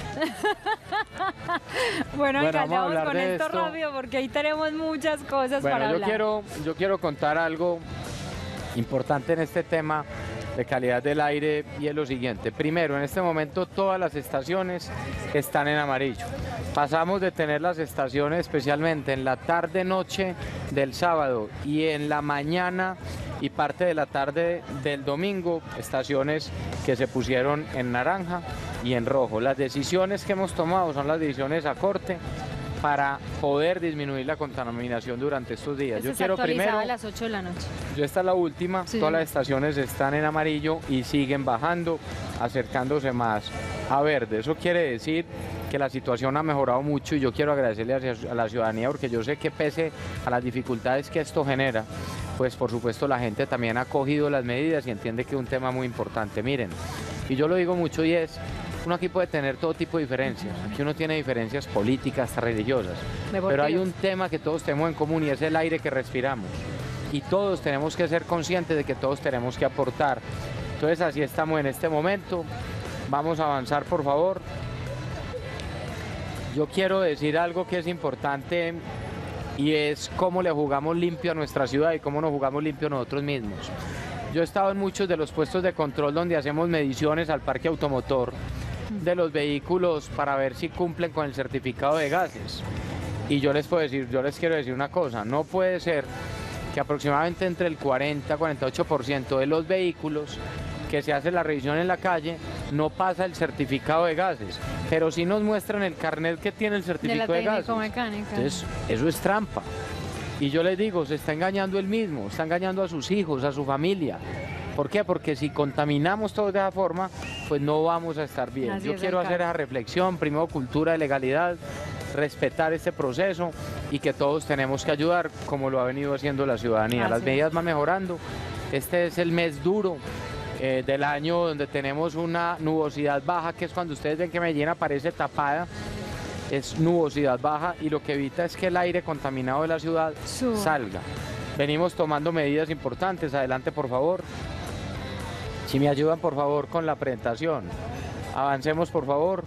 Bueno, Bueno, alcalde, vamos a vamos hablar con de esto esto. rápido porque ahí tenemos muchas cosas para Bueno, hablar. yo quiero contar algo importante en este tema de calidad del aire y es lo siguiente. Primero, en este momento todas las estaciones están en amarillo. Pasamos de tener las estaciones especialmente en la tarde-noche del sábado y en la mañana y parte de la tarde del domingo, estaciones que se pusieron en naranja y en rojo. Las decisiones que hemos tomado son las decisiones a corte para poder disminuir la contaminación durante estos días. Esto Yo está quiero actualizado primero, a las 8 de la noche. esta es la última, Sí. todas las estaciones están en amarillo y siguen bajando, acercándose más a verde. Eso quiere decir que la situación ha mejorado mucho y yo quiero agradecerle a la ciudadanía porque yo sé que pese a las dificultades que esto genera, pues por supuesto la gente también ha cogido las medidas y entiende que es un tema muy importante. Miren, y yo lo digo mucho y es, uno aquí puede tener todo tipo de diferencias, aquí uno tiene diferencias políticas, hasta religiosas, pero hay un tema que todos tenemos en común y es el aire que respiramos. Y todos tenemos que ser conscientes de que todos tenemos que aportar. Entonces así estamos en este momento. Vamos a avanzar, por favor. Yo quiero decir algo que es importante y es cómo le jugamos limpio a nuestra ciudad y cómo nos jugamos limpio nosotros mismos. Yo he estado en muchos de los puestos de control donde hacemos mediciones al parque automotor de los vehículos para ver si cumplen con el certificado de gases. Y yo les quiero decir una cosa, no puede ser que aproximadamente entre el 40-48% de los vehículos que se hace la revisión en la calle no pasa el certificado de gases, pero sí nos muestran el carnet que tiene el De la certificado de gases. técnico-mecánica. Entonces, eso es trampa. Y yo les digo, se está engañando él mismo, está engañando a sus hijos, a su familia. ¿Por qué? Porque si contaminamos todos de esa forma, pues no vamos a estar bien. Así Yo es, quiero hacer alcalde. esa reflexión, primero cultura de legalidad, respetar este proceso y que todos tenemos que ayudar como lo ha venido haciendo la ciudadanía. Así Las es. medidas van mejorando. Este es el mes duro del año donde tenemos una nubosidad baja, que es cuando ustedes ven que Medellín aparece tapada. Es nubosidad baja y lo que evita es que el aire contaminado de la ciudad salga. Venimos tomando medidas importantes. Adelante, por favor. Si me ayudan, por favor, con la presentación. Avancemos, por favor.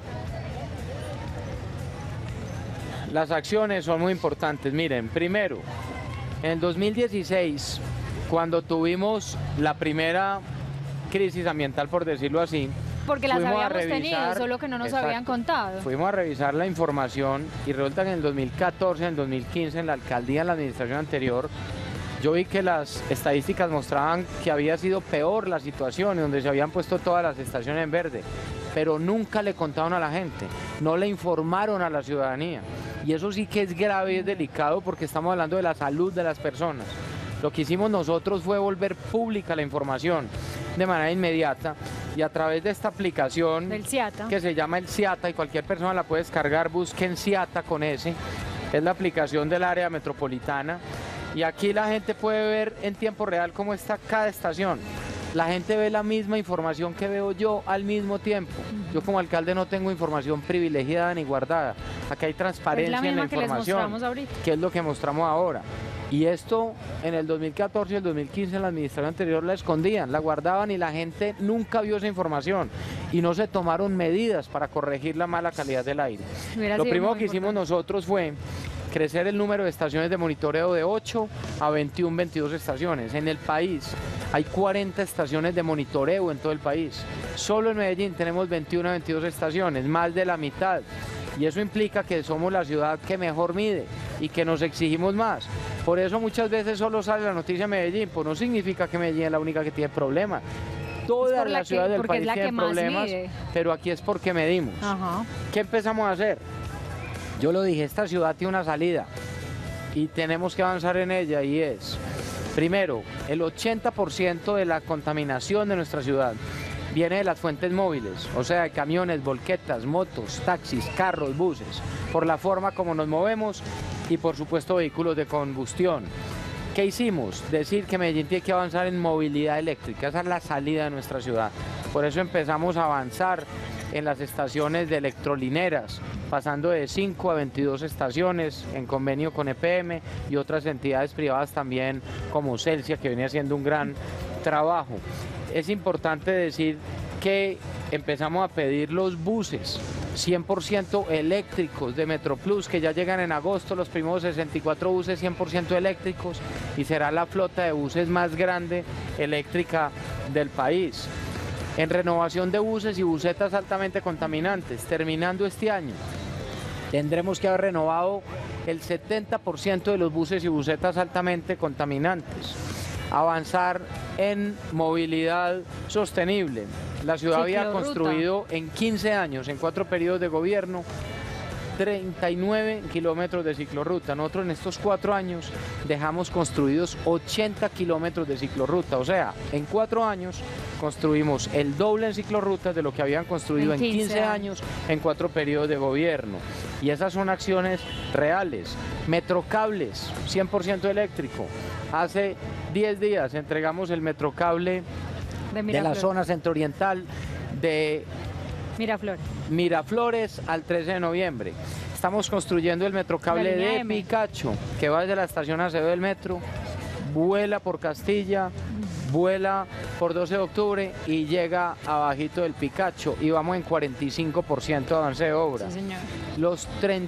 Las acciones son muy importantes. Miren, primero, en el 2016, cuando tuvimos la primera crisis ambiental, por decirlo así, Porque las fuimos a habíamos tenido, revisar- solo que no nos Exacto. habían contado. Fuimos a revisar la información y resulta que en el 2014, en el 2015, en la alcaldía, en la administración anterior, yo vi que las estadísticas mostraban que había sido peor la situación, donde se habían puesto todas las estaciones en verde, pero nunca le contaron a la gente, no le informaron a la ciudadanía. Y eso sí que es grave y es delicado porque estamos hablando de la salud de las personas. Lo que hicimos nosotros fue volver pública la información de manera inmediata y a través de esta aplicación Del CIATA. que se llama el CIATA y cualquier persona la puede descargar, busquen CIATA con S, es la aplicación del área metropolitana y aquí la gente puede ver en tiempo real cómo está cada estación. La gente ve la misma información que veo yo al mismo tiempo. Yo como alcalde no tengo información privilegiada ni guardada. Aquí hay transparencia en la misma que les información, mostramos ahorita. que es lo que mostramos ahora. Y esto en el 2014 y el 2015 en la administración anterior la escondían, la guardaban y la gente nunca vio esa información y no se tomaron medidas para corregir la mala calidad del aire. Hubiera Lo sido primero muy que hicimos nosotros fue crecer el número de estaciones de monitoreo de 8 a 21, 22 estaciones. En el país hay 40 estaciones de monitoreo en todo el país. Solo en Medellín tenemos 21 a 22 estaciones, más de la mitad. Y eso implica que somos la ciudad que mejor mide y que nos exigimos más. Por eso muchas veces solo sale la noticia de Medellín, pues no significa que Medellín es la única que tiene problemas. Todas por la las que- ciudades del porque es país la que tienen más problemas, mide. pero aquí es porque medimos. Ajá. ¿Qué empezamos a hacer? Yo lo dije, esta ciudad tiene una salida y tenemos que avanzar en ella y es, primero, el 80% de la contaminación de nuestra ciudad viene de las fuentes móviles, o sea, de camiones, volquetas, motos, taxis, carros, buses, por la forma como nos movemos y por supuesto vehículos de combustión. ¿Qué hicimos? Decir que Medellín tiene que avanzar en movilidad eléctrica, esa es la salida de nuestra ciudad. Por eso empezamos a avanzar en las estaciones de electrolineras, pasando de 5 a 22 estaciones en convenio con EPM y otras entidades privadas también como Celsia, que viene haciendo un gran trabajo. Es importante decir que empezamos a pedir los buses 100% eléctricos de Metroplus, que ya llegan en agosto los primeros 64 buses 100% eléctricos y será la flota de buses más grande eléctrica del país. En renovación de buses y busetas altamente contaminantes, terminando este año, tendremos que haber renovado el 70% de los buses y busetas altamente contaminantes. Avanzar en movilidad sostenible. La ciudad había construido en 15 años, en 4 periodos de gobierno, 39 kilómetros de ciclorruta. Nosotros en estos 4 años dejamos construidos 80 kilómetros de ciclorruta. O sea, en 4 años construimos el doble en ciclorrutas de lo que habían construido en 15 años en 4 periodos de gobierno. Y esas son acciones reales. Metrocables, 100% eléctrico. Hace 10 días entregamos el metrocable de la zona centro-oriental de Miraflores al 13 de noviembre. Estamos construyendo el metrocable de Picacho, que va desde la estación Acevedo del metro, vuela por Castilla, vuela por 12 de octubre y llega abajito del Picacho y vamos en 45% de avance de obra. Sí, señor. Los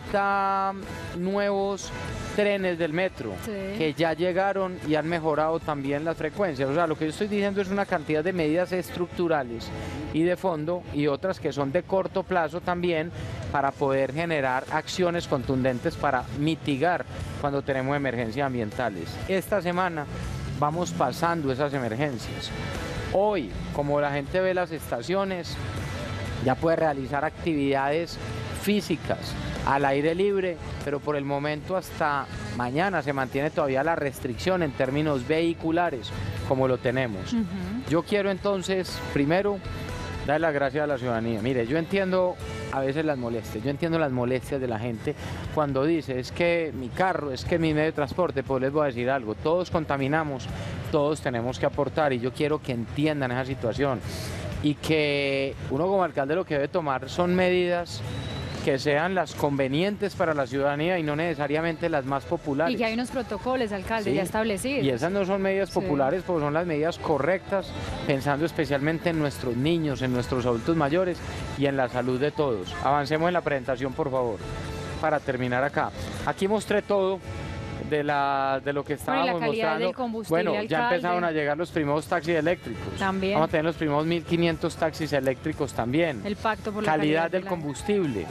30 nuevos trenes del metro que ya llegaron y han mejorado también las frecuencias. O sea, lo que yo estoy diciendo es una cantidad de medidas estructurales y de fondo y otras que son de corto plazo también para poder generar acciones contundentes para mitigar cuando tenemos emergencias ambientales. Esta semana vamos pasando esas emergencias. Hoy, como la gente ve las estaciones, ya puede realizar actividades físicas al aire libre, pero por el momento hasta mañana se mantiene todavía la restricción en términos vehiculares, como lo tenemos. Yo quiero entonces, primero, dar las gracias a la ciudadanía. Mire, yo entiendo a veces las molestias, yo entiendo las molestias de la gente cuando dice, es que mi carro, es que mi medio de transporte, pues les voy a decir algo, todos contaminamos, todos tenemos que aportar y yo quiero que entiendan esa situación y que uno como alcalde lo que debe tomar son medidas que sean las convenientes para la ciudadanía y no necesariamente las más populares. Y que hay unos protocolos, alcalde, ya establecidos. Y esas no son medidas populares, porque son las medidas correctas, pensando especialmente en nuestros niños, en nuestros adultos mayores y en la salud de todos. Avancemos en la presentación, por favor, para terminar acá. Aquí mostré todo de lo que estábamos mostrando. Bueno, alcalde. Ya empezaron a llegar los primeros taxis eléctricos. También. Vamos a tener los primeros 1.500 taxis eléctricos también. El pacto por la calidad del combustible.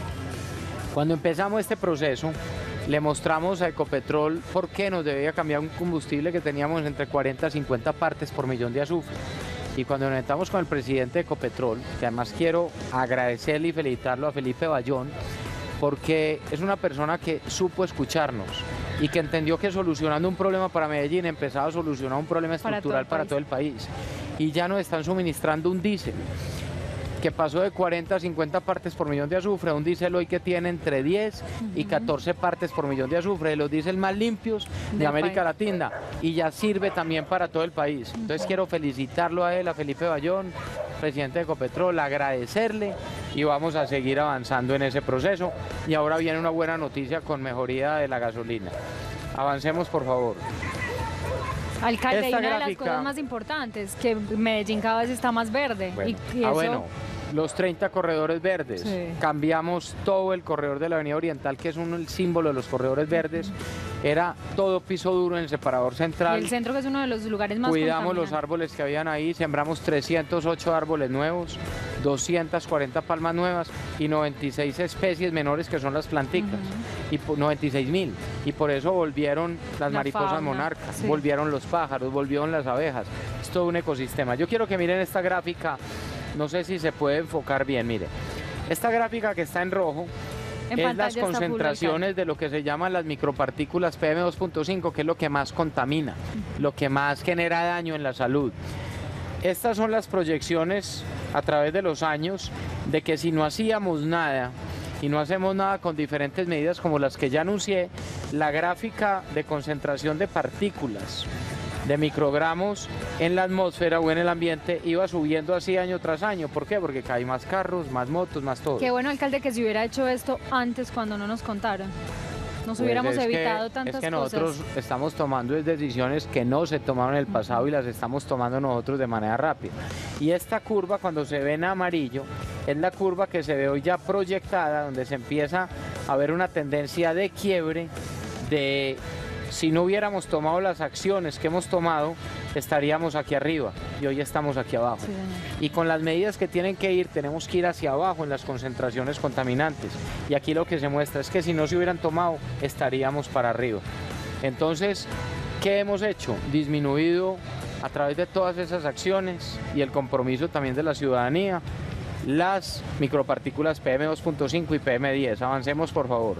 Cuando empezamos este proceso, le mostramos a Ecopetrol por qué nos debía cambiar un combustible que teníamos entre 40 a 50 partes por millón de azufre. Y cuando nos sentamos con el presidente de Ecopetrol, que además quiero agradecerle y felicitarlo a Felipe Bayón, porque es una persona que supo escucharnos y que entendió que solucionando un problema para Medellín empezaba a solucionar un problema estructural para todo el país. Y ya nos están suministrando un diésel que pasó de 40 a 50 partes por millón de azufre a un diésel hoy que tiene entre 10 y 14 partes por millón de azufre, de los diésel más limpios de América Latina, y ya sirve también para todo el país. Entonces quiero felicitarlo a él, a Felipe Bayón, presidente de Ecopetrol, agradecerle y vamos a seguir avanzando en ese proceso. Y ahora viene una buena noticia con mejoría de la gasolina. Avancemos, por favor. Alcalde, y una de las cosas más importantes, que Medellín cada vez está más verde. Bueno, y eso... bueno, los 30 corredores verdes. Cambiamos todo el corredor de la Avenida Oriental, que es el símbolo de los corredores verdes. Era todo piso duro en el separador central. Y el centro, que es uno de los lugares más Cuidamos los árboles que habían ahí, sembramos 308 árboles nuevos, 240 palmas nuevas y 96 especies menores que son las planticas, y 96.000. Y por eso volvieron las mariposas fauna, monarcas, volvieron los pájaros, volvieron las abejas. Es todo un ecosistema. Yo quiero que miren esta gráfica, no sé si se puede enfocar bien, mire. Esta gráfica que está en rojo es las concentraciones de lo que se llaman las micropartículas PM2.5, que es lo que más contamina, lo que más genera daño en la salud. Estas son las proyecciones a través de los años de que si no hacíamos nada y no hacemos nada con diferentes medidas como las que ya anuncié, la gráfica de concentración de partículas de microgramos en la atmósfera o en el ambiente iba subiendo así año tras año. ¿Por qué? Porque hay más carros, más motos, más todo. Qué bueno, alcalde, que si hubiera hecho esto antes cuando no nos contaron. Nos hubiéramos evitado tantas cosas. Es que nosotros estamos tomando decisiones que no se tomaron en el pasado y las estamos tomando nosotros de manera rápida. Y esta curva, cuando se ve en amarillo, es la curva que se ve hoy ya proyectada, donde se empieza a ver una tendencia de quiebre de... Si no hubiéramos tomado las acciones que hemos tomado, estaríamos aquí arriba y hoy estamos aquí abajo. Sí, y con las medidas que tienen que ir, tenemos que ir hacia abajo en las concentraciones contaminantes. Y aquí lo que se muestra es que si no se hubieran tomado, estaríamos para arriba. Entonces, ¿qué hemos hecho? Disminuido a través de todas esas acciones y el compromiso también de la ciudadanía, las micropartículas PM2.5 y PM10. Avancemos, por favor.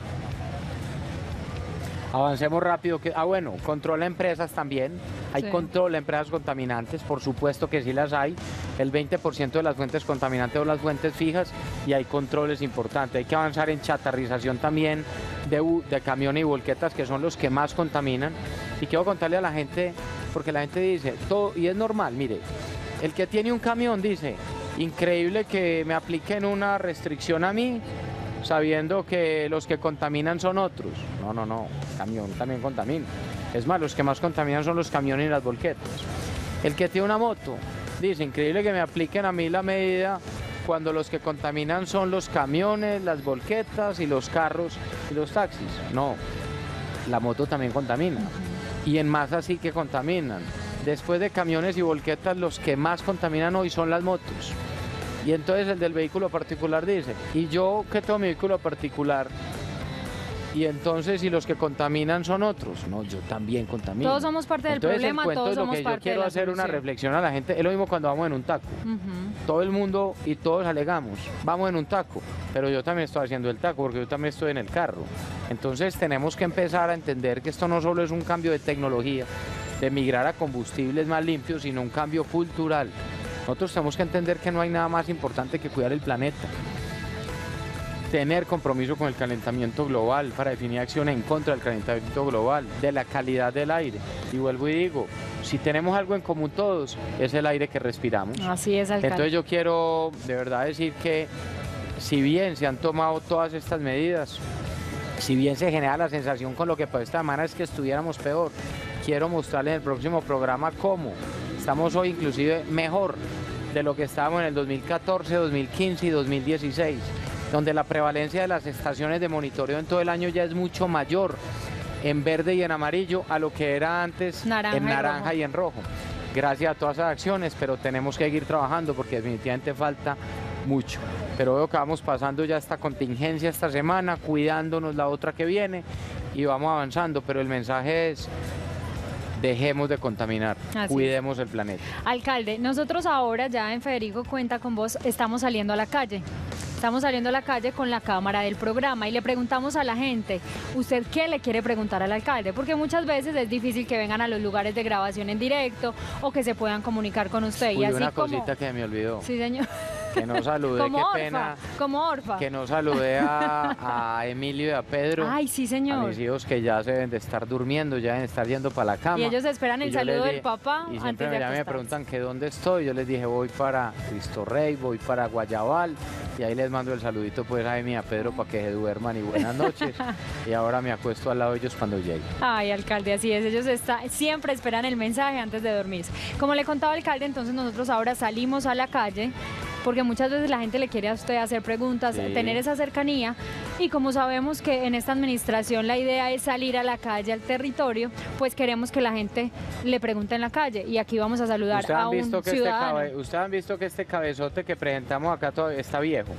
Avancemos rápido. Bueno, control de empresas también. Hay control de empresas contaminantes, por supuesto que sí las hay. El 20% de las fuentes contaminantes son las fuentes fijas y hay controles importantes. Hay que avanzar en chatarrización también de camiones y volquetas, que son los que más contaminan. Y quiero contarle a la gente, porque la gente dice, todo, y es normal, mire, el que tiene un camión dice, increíble que me apliquen una restricción a mí, sabiendo que los que contaminan son otros. No, camión también contamina. Es más, los que más contaminan son los camiones y las volquetas. El que tiene una moto dice, increíble que me apliquen a mí la medida cuando los que contaminan son los camiones, las volquetas y los carros y los taxis. No, la moto también contamina. Y en masa sí que contaminan. Después de camiones y volquetas, los que más contaminan hoy son las motos. Y entonces el del vehículo particular dice, ¿y yo que tengo mi vehículo particular? Y entonces, si los que contaminan son otros, no, yo también contamino. Todos somos parte del problema, todos somos parte de la solución. Yo quiero hacer una reflexión a la gente, es lo mismo cuando vamos en un taco. Todo el mundo y todos alegamos, vamos en un taco, pero yo también estoy haciendo el taco porque yo también estoy en el carro. Entonces tenemos que empezar a entender que esto no solo es un cambio de tecnología, de migrar a combustibles más limpios, sino un cambio cultural. Nosotros tenemos que entender que no hay nada más importante que cuidar el planeta. Tener compromiso con el calentamiento global para definir acciones en contra del calentamiento global, de la calidad del aire. Y vuelvo y digo, si tenemos algo en común todos, es el aire que respiramos. Así es, alcalde. Entonces yo quiero de verdad decir que si bien se han tomado todas estas medidas, si bien se genera la sensación con lo que pasó esta semana es que estuviéramos peor, quiero mostrarles en el próximo programa cómo estamos hoy inclusive mejor de lo que estábamos en el 2014, 2015 y 2016. Donde la prevalencia de las estaciones de monitoreo en todo el año ya es mucho mayor en verde y en amarillo a lo que era antes en naranja y en rojo. Gracias a todas esas acciones, pero tenemos que seguir trabajando porque definitivamente falta mucho. Pero veo que vamos pasando ya esta contingencia esta semana, cuidándonos la otra que viene y vamos avanzando, pero el mensaje es: dejemos de contaminar, cuidemos el planeta. Alcalde, nosotros ahora ya en Federico Cuenta con Vos estamos saliendo a la calle. Estamos saliendo a la calle con la cámara del programa y le preguntamos a la gente, ¿usted qué le quiere preguntar al alcalde? Porque muchas veces es difícil que vengan a los lugares de grabación en directo o que se puedan comunicar con usted. Uy, y así una cosita que me olvidó. Sí, señor. Que no saludé, como qué orfa, pena. Como orfa. Que no saludé a Emilio y a Pedro. Ay, sí, señor. A mis hijos que ya se deben de estar durmiendo, ya deben estar yendo para la cama. Y ellos esperan el saludo del papá y antes de acostarse. Me preguntan que dónde estoy. Yo les dije, voy para Cristo Rey, voy para Guayabal. Y ahí les mando el saludito pues a Emi y a Pedro para que se duerman y buenas noches. Y ahora me acuesto al lado de ellos cuando llegue. Ay, alcalde, así es. Ellos siempre esperan el mensaje antes de dormirse. Como le contaba alcalde, entonces nosotros ahora salimos a la calle porque muchas veces la gente le quiere a usted hacer preguntas, tener esa cercanía, y como sabemos que en esta administración la idea es salir a la calle, al territorio, pues queremos que la gente le pregunte en la calle, y aquí vamos a saludar a un ciudadano. ¿Ustedes han visto que este cabezote que presentamos acá todavía está viejo?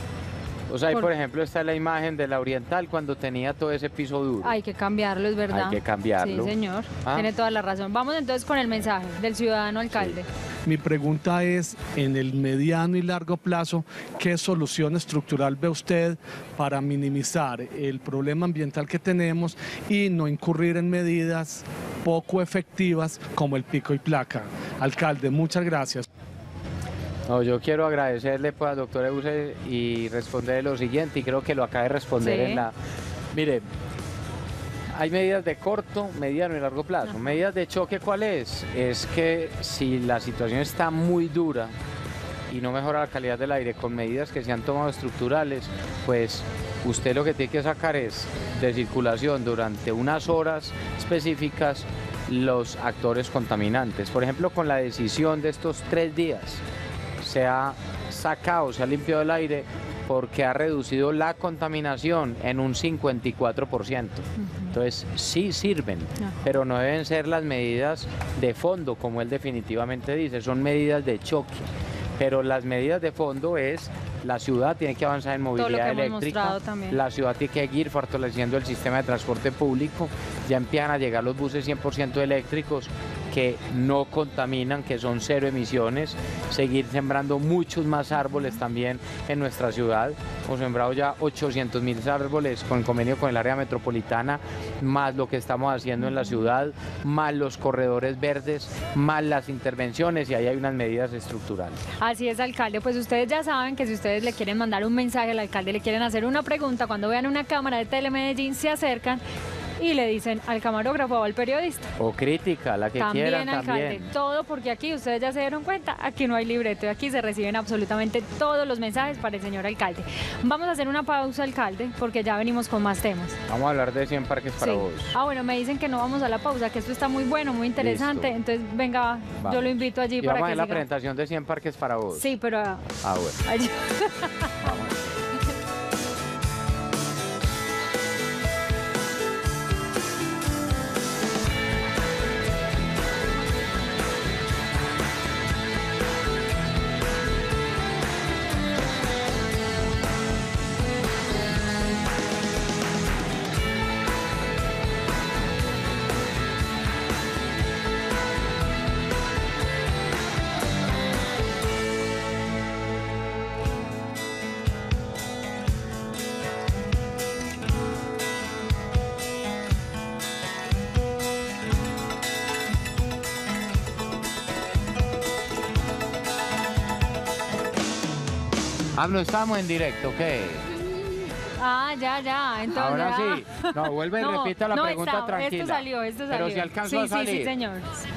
O sea, ahí por ejemplo está la imagen de la Oriental cuando tenía todo ese piso duro. Hay que cambiarlo, es verdad. Hay que cambiarlo. Sí, señor. Tiene toda la razón. Vamos entonces con el mensaje del ciudadano alcalde. Mi pregunta es, en el mediano y largo plazo, ¿qué solución estructural ve usted para minimizar el problema ambiental que tenemos y no incurrir en medidas poco efectivas como el pico y placa? Alcalde, muchas gracias. No, yo quiero agradecerle pues al doctor Euse y responderle lo siguiente, y creo que lo acaba de responder en la... Mire, hay medidas de corto, mediano y largo plazo. Medidas de choque, ¿cuál es? Es que si la situación está muy dura y no mejora la calidad del aire con medidas que se han tomado estructurales, pues usted lo que tiene que sacar es de circulación durante unas horas específicas los actores contaminantes. Por ejemplo, con la decisión de estos 3 días se ha sacado, se ha limpiado el aire porque ha reducido la contaminación en un 54%. Entonces sí sirven, pero no deben ser las medidas de fondo, como él definitivamente dice, son medidas de choque. Pero las medidas de fondo es, la ciudad tiene que avanzar en movilidad eléctrica, la ciudad tiene que seguir fortaleciendo el sistema de transporte público, ya empiezan a llegar los buses 100% eléctricos que no contaminan, que son 0 emisiones, seguir sembrando muchos más árboles también en nuestra ciudad. Hemos sembrado ya 800.000 árboles con convenio con el área metropolitana, más lo que estamos haciendo en la ciudad, más los corredores verdes, más las intervenciones, y ahí hay unas medidas estructurales. Así es, alcalde, pues ustedes ya saben que si ustedes le quieren mandar un mensaje al alcalde, le quieren hacer una pregunta, cuando vean una cámara de Telemedellín se acercan y le dicen al camarógrafo o al periodista. O crítica, la que quieran, alcalde, también. todo, porque aquí ustedes ya se dieron cuenta, aquí no hay libreto y aquí se reciben absolutamente todos los mensajes para el señor alcalde. Vamos a hacer una pausa, alcalde, porque ya venimos con más temas. Vamos a hablar de 100 parques para vos. Ah, bueno, me dicen que no vamos a la pausa, que esto está muy bueno, muy interesante. Listo. Entonces, venga, vamos. Yo lo invito allí para que vamos a la presentación de 100 parques para vos. Sí, pero... bueno. Allí. Vamos. Ah, no estamos en directo, ¿qué? Ah, ya, entonces... Ahora sí. No, vuelve y repita la pregunta tranquila. Esto salió. Pero si alcanzó a salir. Sí, señor.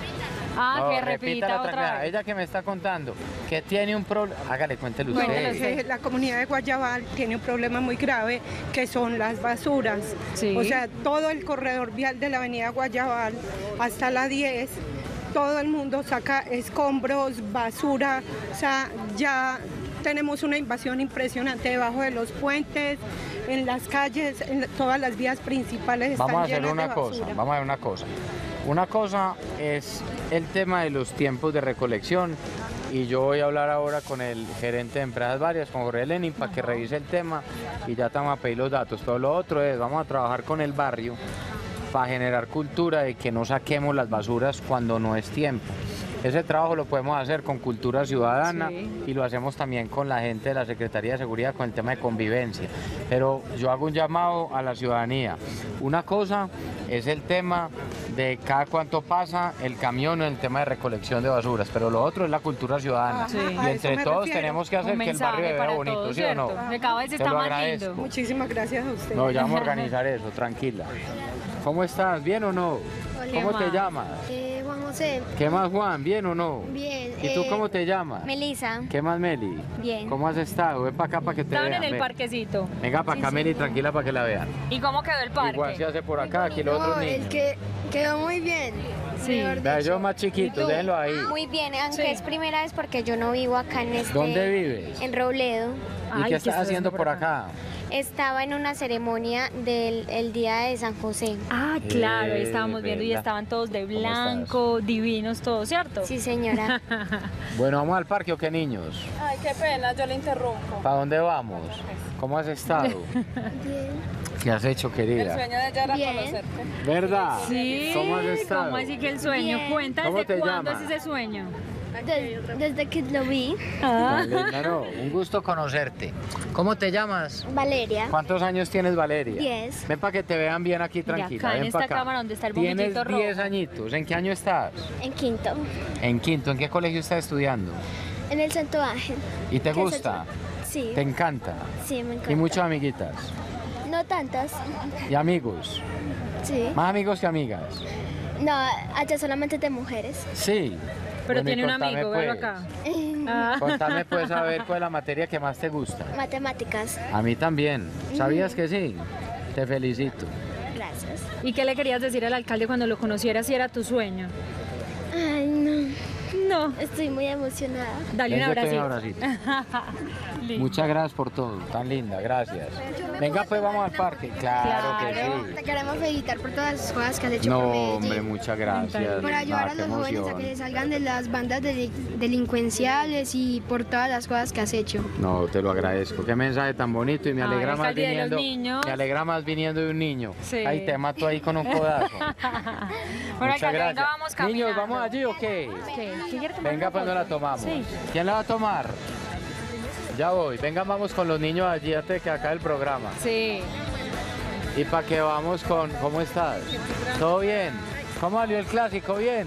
Ah, no, que repita otra vez. Ella que me está contando que tiene un problema. Hágale, cuéntelo usted. La comunidad de Guayabal tiene un problema muy grave, que son las basuras. Sí. O sea, todo el corredor vial de la avenida Guayabal hasta la 10, todo el mundo saca escombros, basura, o sea, ya... Tenemos una invasión impresionante debajo de los puentes, en las calles, en todas las vías principales están llenas de basura. Vamos a hacer una cosa. Una cosa es el tema de los tiempos de recolección, y yo voy a hablar ahora con el gerente de empresas varias, con Jorge Lenin, para que revise el tema, y ya te vamos a pedir los datos. Todo lo otro es, vamos a trabajar con el barrio para generar cultura de que no saquemos las basuras cuando no es tiempo. Ese trabajo lo podemos hacer con cultura ciudadana, y lo hacemos también con la gente de la Secretaría de Seguridad con el tema de convivencia. Pero yo hago un llamado a la ciudadanía. Una cosa es el tema de cada cuánto pasa el camión en el tema de recolección de basuras, pero lo otro es la cultura ciudadana. Y entre todos tenemos que hacer que el barrio se vea bonito, todos, ¿sí o no? Cada vez está más lindo. Muchísimas gracias a usted. No, ya vamos a organizar eso, tranquila. ¿Cómo estás? ¿Bien o no? Hola. ¿Cómo te llamas? Juan José. ¿Qué más, Juan? ¿Bien o no? Bien. ¿Y tú cómo te llamas? Melisa. ¿Qué más, Meli? Bien. ¿Cómo has estado? Ven para acá para que te vean. Estaban en el parquecito. Venga para acá, Sí, Meli, tranquila para que la vean. ¿Y cómo quedó el parque? Igual se hace por acá, aquí los otros niños. Es que quedó muy bien. Sí. Vea, yo más chiquito, déjenlo ahí. Muy bien, aunque es primera vez porque yo no vivo acá en este... ¿Dónde vives? En Robledo. ¿Y qué estás haciendo por acá? Estaba en una ceremonia del Día de San José. Ah, claro, ahí estábamos viendo y estaban todos de blanco, divinos todos, ¿cierto? Sí, señora. Bueno, ¿vamos al parque o qué, niños? Ay, qué pena, yo le interrumpo. ¿Para dónde vamos? ¿Cómo has estado? Bien. ¿Qué has hecho, querida? El sueño de ella era Bien. conocerte. ¿Verdad? Sí. ¿Cómo has estado? ¿Cómo así que el sueño? Bien. Cuenta ¿Cómo desde te cuándo llamas? es ese sueño. Desde que lo vi. Tan linda, no, un gusto conocerte. ¿Cómo te llamas? Valeria. ¿Cuántos años tienes, Valeria? 10. Ven para que te vean bien aquí, tranquila. acá en ven esta pa' acá. cámara donde está el Tienes bombillito rojo. 10 añitos. ¿En qué año estás? En quinto. En quinto. ¿En qué colegio estás estudiando? En el Santo Ángel. ¿Y te gusta? Sí. ¿Te encanta? Sí, me encanta. ¿Y muchas amiguitas? No tantas. ¿Y amigos? Sí. ¿Más amigos que amigas? No, allá solamente de mujeres. Sí. Pero Bueno, tiene y un contame, amigo, pues, véalo acá. Contame pues a ver cuál es la materia que más te gusta. Matemáticas. A mí también. ¿Sabías que sí? Te felicito. Gracias. ¿Y qué le querías decir al alcalde cuando lo conocieras si era tu sueño? Ay, no. No. Estoy muy emocionada. Dale un Ven, yo te doy abracito. un Muchas gracias por todo, tan linda, gracias. Venga pues vamos al parque. Claro que sí. Te queremos felicitar por todas las cosas que has hecho No, por Medellín. hombre, muchas gracias. Por ayudar Nada, a qué los jóvenes a emoción. que salgan de las bandas delincuenciales y por todas las cosas que has hecho. No, te lo agradezco. Qué mensaje tan bonito y me Ay, alegra es más el día de los viniendo. niños. Me alegra más viniendo de un niño. Sí. Ahí te mato ahí con un codazo. Bueno, Muchas alcalde, gracias. venga, vamos caminando. Niños, ¿vamos allí o qué? ¿Qué quiere tomar Venga, una pues no foto? la tomamos. Sí. ¿Quién la va a tomar? Ya voy. Venga, vamos con los niños allí antes de que acabe el programa. Sí. Y para que vamos con... ¿Cómo estás? ¿Todo bien? ¿Cómo salió el clásico? ¿Bien?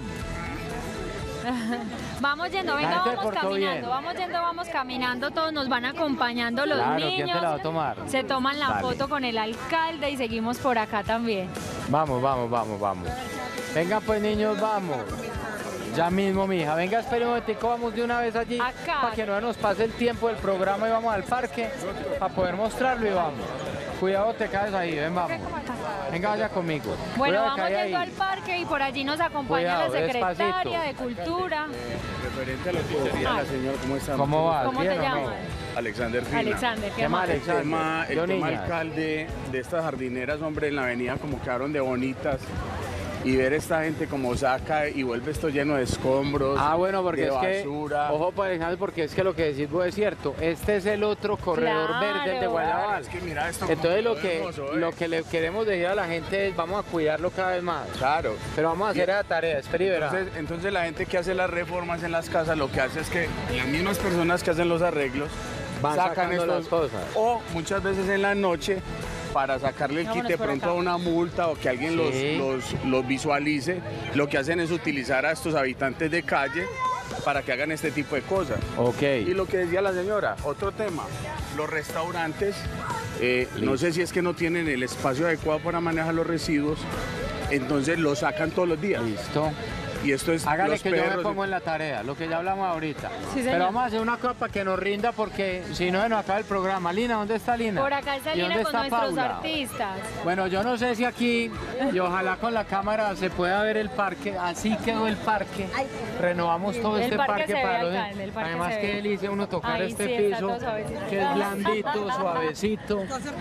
Vamos yendo, La venga, gente vamos portó caminando, bien. vamos yendo, vamos caminando, todos nos van acompañando los Claro, niños. ¿quién te la va a tomar? Se toman la Dale. foto con el alcalde y seguimos por acá también. Vamos, vamos, vamos, vamos. Venga pues niños, vamos. Ya mismo, mija. Venga, espere un momentico, vamos de una vez allí. Acá. Para que no nos pase el tiempo del programa y vamos al parque para poder mostrarlo y vamos. Cuidado, te caes ahí, ven, vamos. Venga, vaya conmigo. Bueno, Cuidado, vamos cae yendo ahí. al parque y por allí nos acompaña Cuidado, la secretaria despacito. de Cultura. Referente a lo que decía la señora, ¿cómo está? ¿Cómo vas? ¿Cómo te ¿Bien o no? llamas? Alexander Fina. Alexander, ¿qué ¿Qué más, más? Alexander? El Yo, tema niñas. alcalde de estas jardineras, hombre, en la avenida como quedaron de bonitas. Y ver esta gente como saca y vuelve esto lleno de escombros, Ah, bueno, porque de es basura. que, ojo, pues, Alejandro, porque es que lo que decís vos es cierto. Este es el otro corredor Claro. verde el de Guayabal. Es que mira esto como Entonces todo hermoso, lo que le queremos decir a la gente es vamos a cuidarlo cada vez más. Claro. Pero vamos a hacer esa tarea, espera y verá. Entonces la gente que hace las reformas en las casas lo que hace es que las mismas personas que hacen los arreglos Van sacan sacando estos las cosas. O muchas veces en la noche para sacarle el Vámonos kit de por pronto acá. a una multa o que alguien Sí. los visualice, lo que hacen es utilizar a estos habitantes de calle para que hagan este tipo de cosas. Ok. Y lo que decía la señora, otro tema, los restaurantes, no sé si es que no tienen el espacio adecuado para manejar los residuos, entonces los sacan todos los días. Listo. Y esto es Hágale los que yo me perros. pongo en la tarea, lo que ya hablamos ahorita. Sí, señor. Pero vamos a hacer una cosa para que nos rinda porque si no se nos acaba el programa. Lina, ¿dónde está Lina? Por acá está ¿Y Lina dónde con está nuestros Paula? artistas. Bueno, yo no sé si aquí, y ojalá con la cámara se pueda ver el parque, así quedó el parque. Renovamos todo El este parque parque se ve, para los alcalde, el parque además se qué ve. delicia uno tocar Ahí este sí, está piso, todo suavecito. que es blandito, suavecito.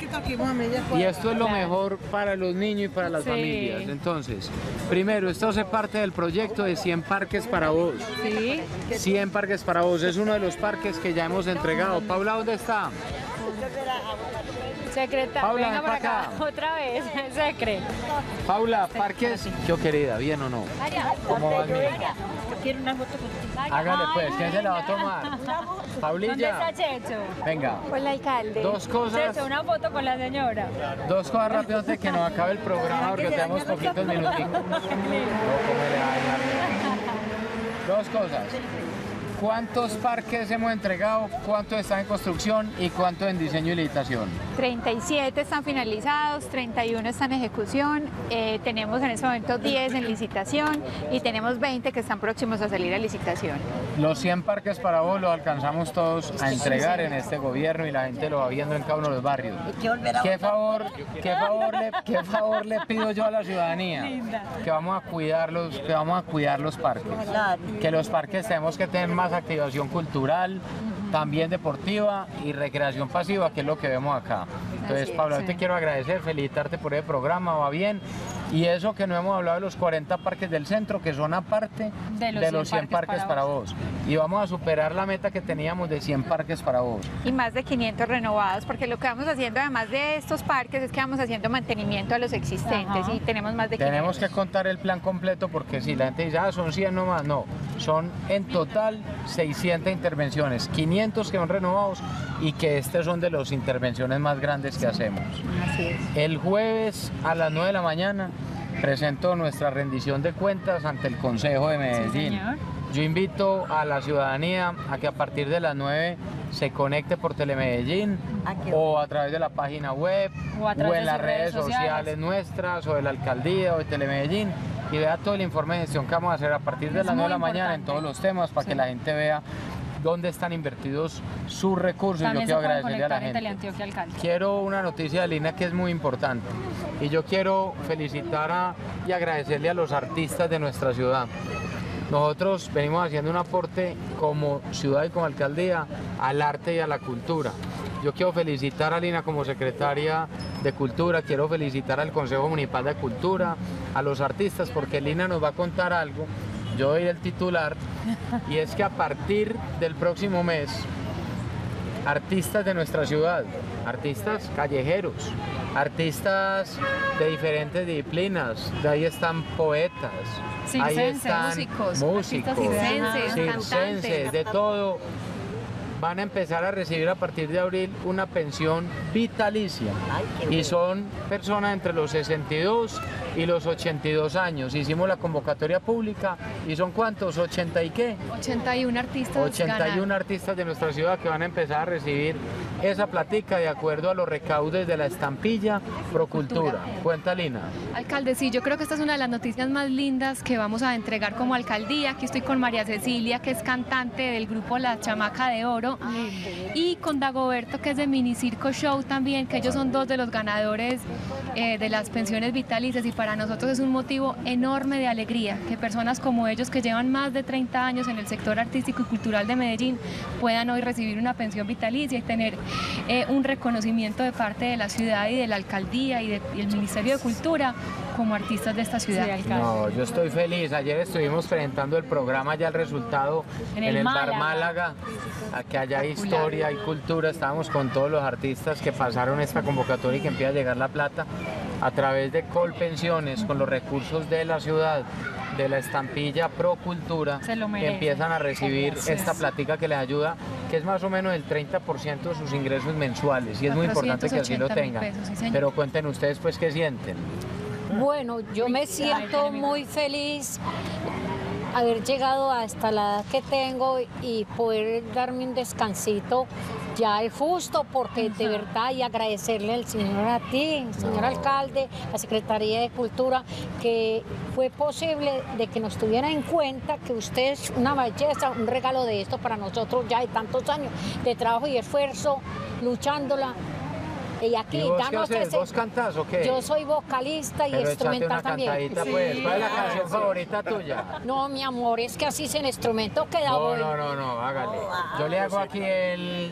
Y esto es lo mejor para los niños y para las Sí. familias. Entonces, primero, esto hace parte del proyecto de 100 parques para vos. Sí. 100 parques para vos, es uno de los parques que ya hemos entregado. Paula, ¿dónde está? Secretaria, Paula, venga ven por pa' acá. Otra vez, Secre. Paula, parques. Yo querida, ¿bien o no? ¿Cómo va mi hija? Quiero una foto contigo. Hágale pues, ¿quién se la va a tomar? ¿Dónde está Paulilla, Checho? venga. Con el alcalde. Dos cosas, Checho, una foto con la señora. dos cosas rápido antes de que nos acabe el programa porque tenemos poquitos minuticos. No, ¿cómo le va a dañar? Dos cosas. ¿Cuántos parques hemos entregado? ¿Cuántos están en construcción? ¿Y cuántos en diseño y licitación? 37 están finalizados, 31 están en ejecución, tenemos en este momento 10 en licitación y tenemos 20 que están próximos a salir a licitación. Los 100 parques para vos los alcanzamos todos a entregar en este gobierno y la gente lo va viendo en cada uno de los barrios. ¿Qué favor le pido yo a la ciudadanía? Que vamos a cuidar los parques. Que los parques tenemos que tener más activación cultural, también deportiva y recreación pasiva, que es lo que vemos acá. Entonces, Paula, yo te quiero agradecer, felicitarte por el programa, va bien. Y eso que no hemos hablado de los 40 parques del centro, que son aparte de los 100 parques para vos. Y vamos a superar la meta que teníamos de 100 parques para vos. Y más de 500 renovados, porque lo que vamos haciendo además de estos parques es que vamos haciendo mantenimiento a los existentes. Ajá. Y tenemos más de 500. Tenemos que contar el plan completo porque si la gente dice, son 100 nomás, no. Son en total 600 intervenciones, 500 que son renovados y que estas son de las intervenciones más grandes que hacemos. Así es. El jueves a las 9 de la mañana presento nuestra rendición de cuentas ante el Consejo de Medellín. señor. yo invito a la ciudadanía a que a partir de las 9 se conecte por Telemedellín o a través de la página web o en las redes sociales nuestras o de la alcaldía o de Telemedellín y vea todo el informe de gestión que vamos a hacer a partir de las 9 de la mañana en todos los temas para que la gente vea dónde están invertidos sus recursos. También y yo quiero se puede agradecerle a la conectar en gente. Teleantioquia Alcalde. Quiero una noticia de Lina que es muy importante y yo quiero felicitar y agradecerle a los artistas de nuestra ciudad. Nosotros venimos haciendo un aporte como ciudad y como alcaldía al arte y a la cultura. Yo quiero felicitar a Lina como secretaria de Cultura, quiero felicitar al Consejo Municipal de Cultura, a los artistas, porque Lina nos va a contar algo. Yo doy el titular y es que a partir del próximo mes, artistas de nuestra ciudad, artistas callejeros, artistas de diferentes disciplinas, de ahí están poetas, ahí están músicos, circenses, de todo, van a empezar a recibir a partir de abril una pensión vitalicia y son personas entre los 62 y los 82 años. Hicimos la convocatoria pública y son ¿cuántos? ¿80 y qué? 81 artistas 81 artistas de nuestra ciudad que van a empezar a recibir esa platica de acuerdo a los recaudes de la estampilla Procultura. Cuenta, Lina. Alcalde, sí, yo creo que esta es una de las noticias más lindas que vamos a entregar como alcaldía. Aquí estoy con María Cecilia, que es cantante del grupo La Chamaca de Oro, y con Dagoberto, que es de Mini Circo Show también, que ellos son dos de los ganadores de las pensiones vitalicias, y para nosotros es un motivo enorme de alegría que personas como ellos, que llevan más de 30 años en el sector artístico y cultural de Medellín, puedan hoy recibir una pensión vitalicia y tener un reconocimiento de parte de la ciudad y de la alcaldía y el Ministerio de Cultura como artistas de esta ciudad. No, yo estoy feliz. Ayer estuvimos presentando el programa, ya el resultado en el Bar Málaga. Aquí hay historia y cultura. Estábamos con todos los artistas que pasaron esta convocatoria y que empieza a llegar la plata a través de Colpensiones, con los recursos de la ciudad, de la estampilla Procultura, que empiezan a recibir esta platica que les ayuda, que es más o menos el 30% de sus ingresos mensuales, y es muy importante que así lo tengan. Pero cuenten ustedes pues qué sienten. Bueno, yo me siento muy feliz haber llegado hasta la edad que tengo y poder darme un descansito. Ya es justo, porque de verdad, y agradecerle al señor, a ti, señor alcalde, la Secretaría de Cultura, que fue posible de que nos tuviera en cuenta, que usted es una belleza, un regalo de esto para nosotros ya de tantos años de trabajo y esfuerzo, luchándola. Y aquí, ¿Y vos qué haces? ¿Vos cantás o qué? Yo soy vocalista y pero instrumental también. Pues. ¿Cuál es la canción favorita tuya? No, mi amor, es que así sin instrumento queda bueno. No, hágale. Yo le hago aquí el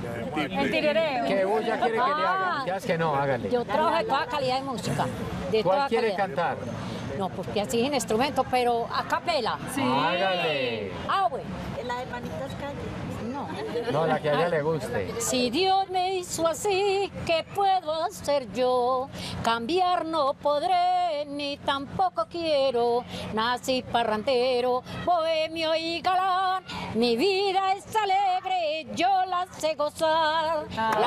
tirereo. ¿Qué bulla quiere que le haga? Ya es que no, hágale. Yo trabajo de toda calidad de música. ¿Cuál quiere cantar? No, porque así sin instrumento, pero a capela. Sí. Hágale. Ah, bueno. La de Manitas Calle. No, la que a ella le guste. Si Dios me hizo así, ¿qué puedo hacer yo? Cambiar no podré, ni tampoco quiero. Nací parrandero, bohemio y galán. Mi vida es alegre, yo la sé gozar.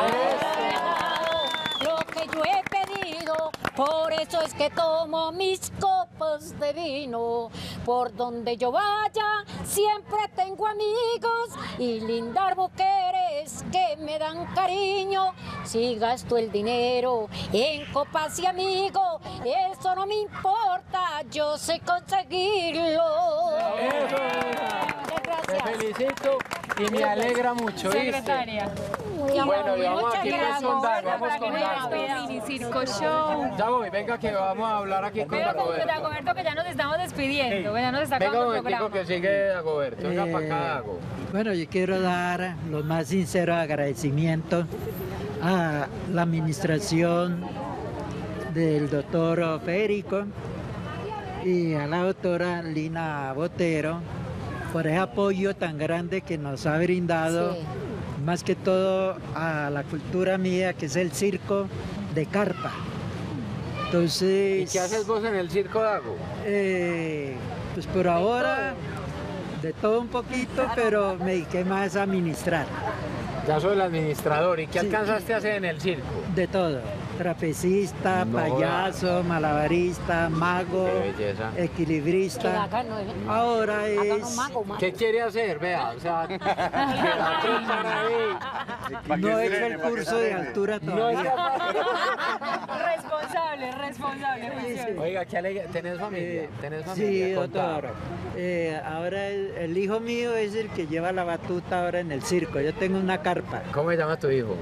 Lo que yo he pedido, por eso es que tomo mis copas de vino. Por donde yo vaya, siempre tengo amigos y lindas mujeres que me dan cariño. Si gasto el dinero en copas y amigos, eso no me importa, yo sé conseguirlo. Muchas gracias. Te felicito y me alegra mucho, Secretaria. Bueno, y vamos aquí con Dago, vamos con Dago. Mini Circo Show. Ya voy, venga que vamos a hablar aquí con Dagoberto. Dagoberto, que ya nos estamos despidiendo, que ya nos está acabando el programa. que sigue Dagoberto, venga para acá, Dago. Bueno, yo quiero dar los más sinceros agradecimientos a la administración del doctor Federico y a la doctora Lina Botero por ese apoyo tan grande que nos ha brindado, sí, más que todo a la cultura mía, que es el circo de carpa. Entonces, ¿y qué haces vos en el circo, Dago? Pues por ahora, de todo un poquito, pero me dediqué más a administrar. Ya soy el administrador. ¿Y qué alcanzaste a hacer en el circo? De todo. trapecista, payaso, malabarista, mago, equilibrista. Ahora es... ¿Qué quiere hacer? Vea, o sea, no he hecho el curso de altura todavía. Responsable. Oiga, ¿qué alegría? ¿Tenés familia? Sí, doctor. Ahora el hijo mío es el que lleva la batuta ahora en el circo. Yo tengo una carpa. ¿Cómo se llama tu hijo?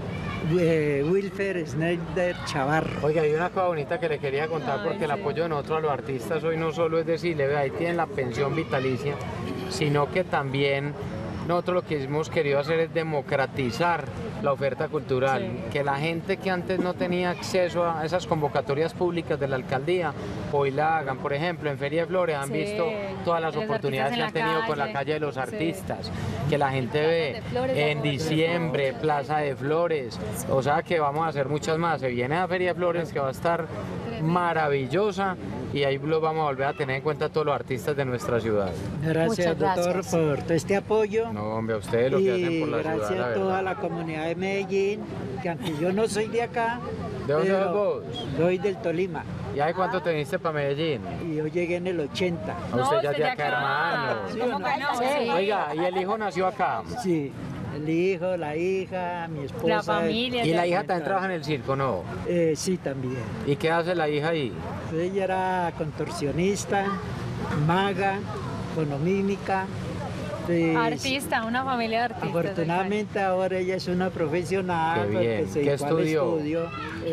Wilfer Schneider Chavarro. Oiga, hay una cosa bonita que le quería contar porque el apoyo de nosotros a los artistas hoy no solo es decirle, vea, ahí tienen la pensión vitalicia, sino que también nosotros lo que hemos querido hacer es democratizar la oferta cultural, que la gente que antes no tenía acceso a esas convocatorias públicas de la alcaldía, hoy la hagan. Por ejemplo, en Feria de Flores han visto todas las oportunidades que han tenido con la calle de los artistas, que la gente ve en diciembre, Plaza de Flores, o sea que vamos a hacer muchas más. Se viene a Feria de Flores que va a estar maravillosa y ahí lo vamos a volver a tener en cuenta todos los artistas de nuestra ciudad. Gracias, doctor, por todo este apoyo. No, hombre, a ustedes lo que hacen por la ciudad, gracias a toda la comunidad de Medellín, que aunque yo no soy de acá, ¿de dónde sos vos? Soy del Tolima. ¿Y hace cuánto te viniste para Medellín? Y yo llegué en el 80. Usted ya es de acá, hermano. ¿Sí o no? Oiga, ¿y el hijo nació acá? Sí. El hijo, la hija, mi esposa. La familia. ¿Y la hija también trabaja en el circo, no? Sí, también. ¿Y qué hace la hija ahí? Ella era contorsionista, maga, fonomímica. Artista, una familia de artistas. Afortunadamente ahora ella es una profesional. Qué bien. ¿Qué estudió?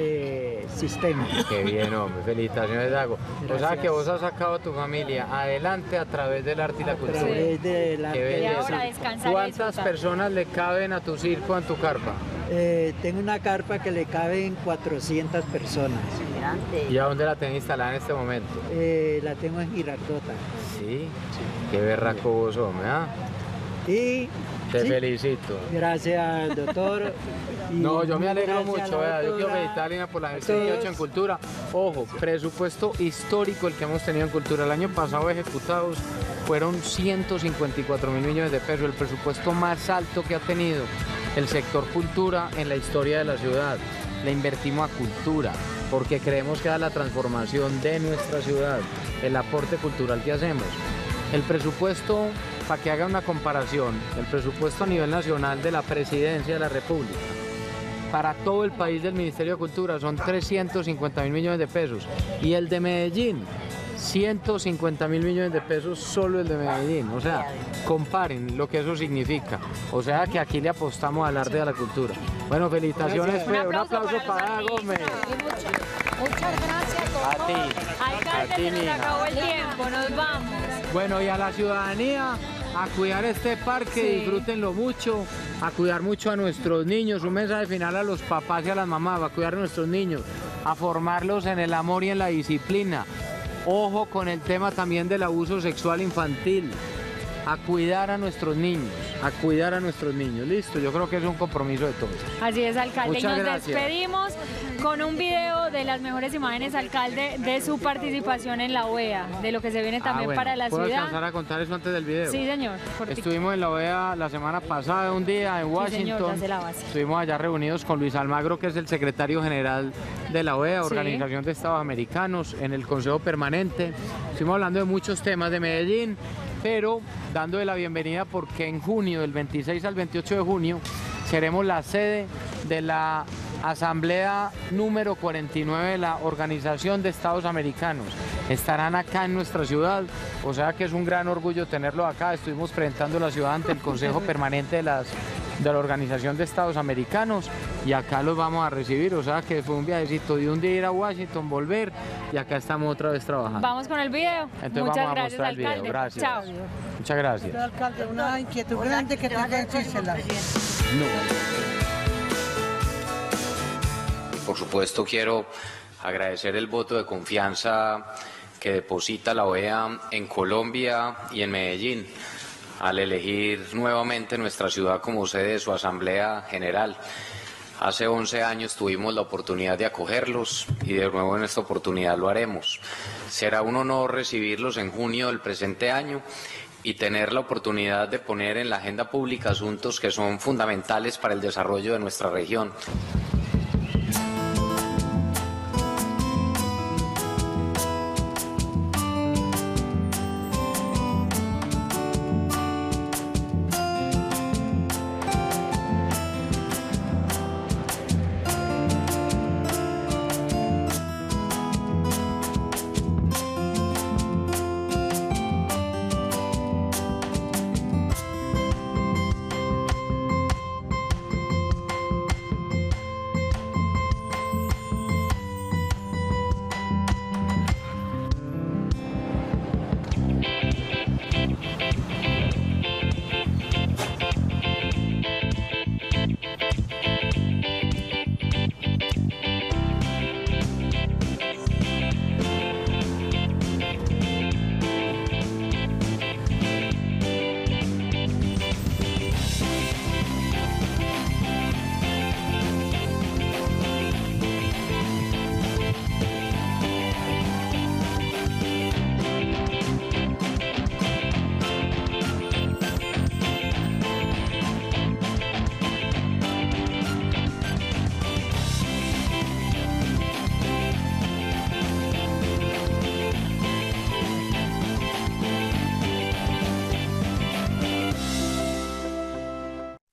Sistema. Qué bien, hombre. Felicitaciones, Dago. O sea que vos has sacado a tu familia adelante a través del arte y la cultura. A través del arte. Qué belleza. Y ahora descansar. ¿Cuántas personas le caben a tu circo, en tu carpa? Tengo una carpa que le caben 400 personas. ¿Y a dónde la tenés instalada en este momento? La tengo en Girardota. Sí. Qué berraco vos, hombre, ¿ah? Y te felicito. Gracias, doctor. No, yo me alegro mucho, ¿verdad? Yo quiero felicitarle por la gestión que ha hecho en cultura. Ojo, presupuesto histórico el que hemos tenido en cultura. El año pasado ejecutados fueron 154.000 millones de pesos, el presupuesto más alto que ha tenido el sector cultura en la historia de la ciudad. Le invertimos a cultura porque creemos que da la transformación de nuestra ciudad, el aporte cultural que hacemos. El presupuesto, para que haga una comparación, el presupuesto a nivel nacional de la Presidencia de la República para todo el país del Ministerio de Cultura son 350.000 millones de pesos y el de Medellín 150.000 millones de pesos solo el de Medellín. O sea, comparen lo que eso significa. O sea que aquí le apostamos al arte y a la cultura. Bueno, felicitaciones, Fede. Un aplauso para Gómez. Muchas gracias, doctor. A ti. Alcalde, se nos acabó el tiempo, nos vamos. Bueno, y a la ciudadanía, a cuidar este parque, disfrútenlo mucho, a cuidar mucho a nuestros niños. Un mensaje final a los papás y a las mamás, a cuidar a nuestros niños, a formarlos en el amor y en la disciplina. Ojo con el tema también del abuso sexual infantil. A cuidar a nuestros niños, listo, yo creo que es un compromiso de todos. Así es, alcalde. Muchas y nos gracias. despedimos con un video de las mejores imágenes, alcalde, de su participación en la OEA, de lo que se viene también para la ¿Puedo ciudad? alcanzar a contar eso antes del video? Sí, señor. Estuvimos en la OEA la semana pasada, un día en Washington. Sí, señor, ya se la base. Estuvimos allá reunidos con Luis Almagro, que es el secretario general de la OEA, Organización de Estados Americanos, en el Consejo Permanente. Estuvimos hablando de muchos temas de Medellín, pero dándole la bienvenida porque en junio, del 26 al 28 de junio, seremos la sede de la Asamblea número 49 de la Organización de Estados Americanos. Estarán acá en nuestra ciudad, o sea que es un gran orgullo tenerlo acá. Estuvimos presentando la ciudad ante el Consejo Permanente de la Organización de Estados Americanos y acá los vamos a recibir, o sea que fue un viajecito de un día ir a Washington, volver y acá estamos otra vez trabajando. Vamos con el video. Entonces Muchas vamos a gracias, mostrar el video. alcalde. Gracias. Chao. Muchas gracias. Alcalde, una inquietud grande que tenga decírsela. Por supuesto, quiero agradecer el voto de confianza que deposita la OEA en Colombia y en Medellín al elegir nuevamente nuestra ciudad como sede de su Asamblea General. Hace 11 años tuvimos la oportunidad de acogerlos y de nuevo en esta oportunidad lo haremos. Será un honor recibirlos en junio del presente año y tener la oportunidad de poner en la agenda pública asuntos que son fundamentales para el desarrollo de nuestra región.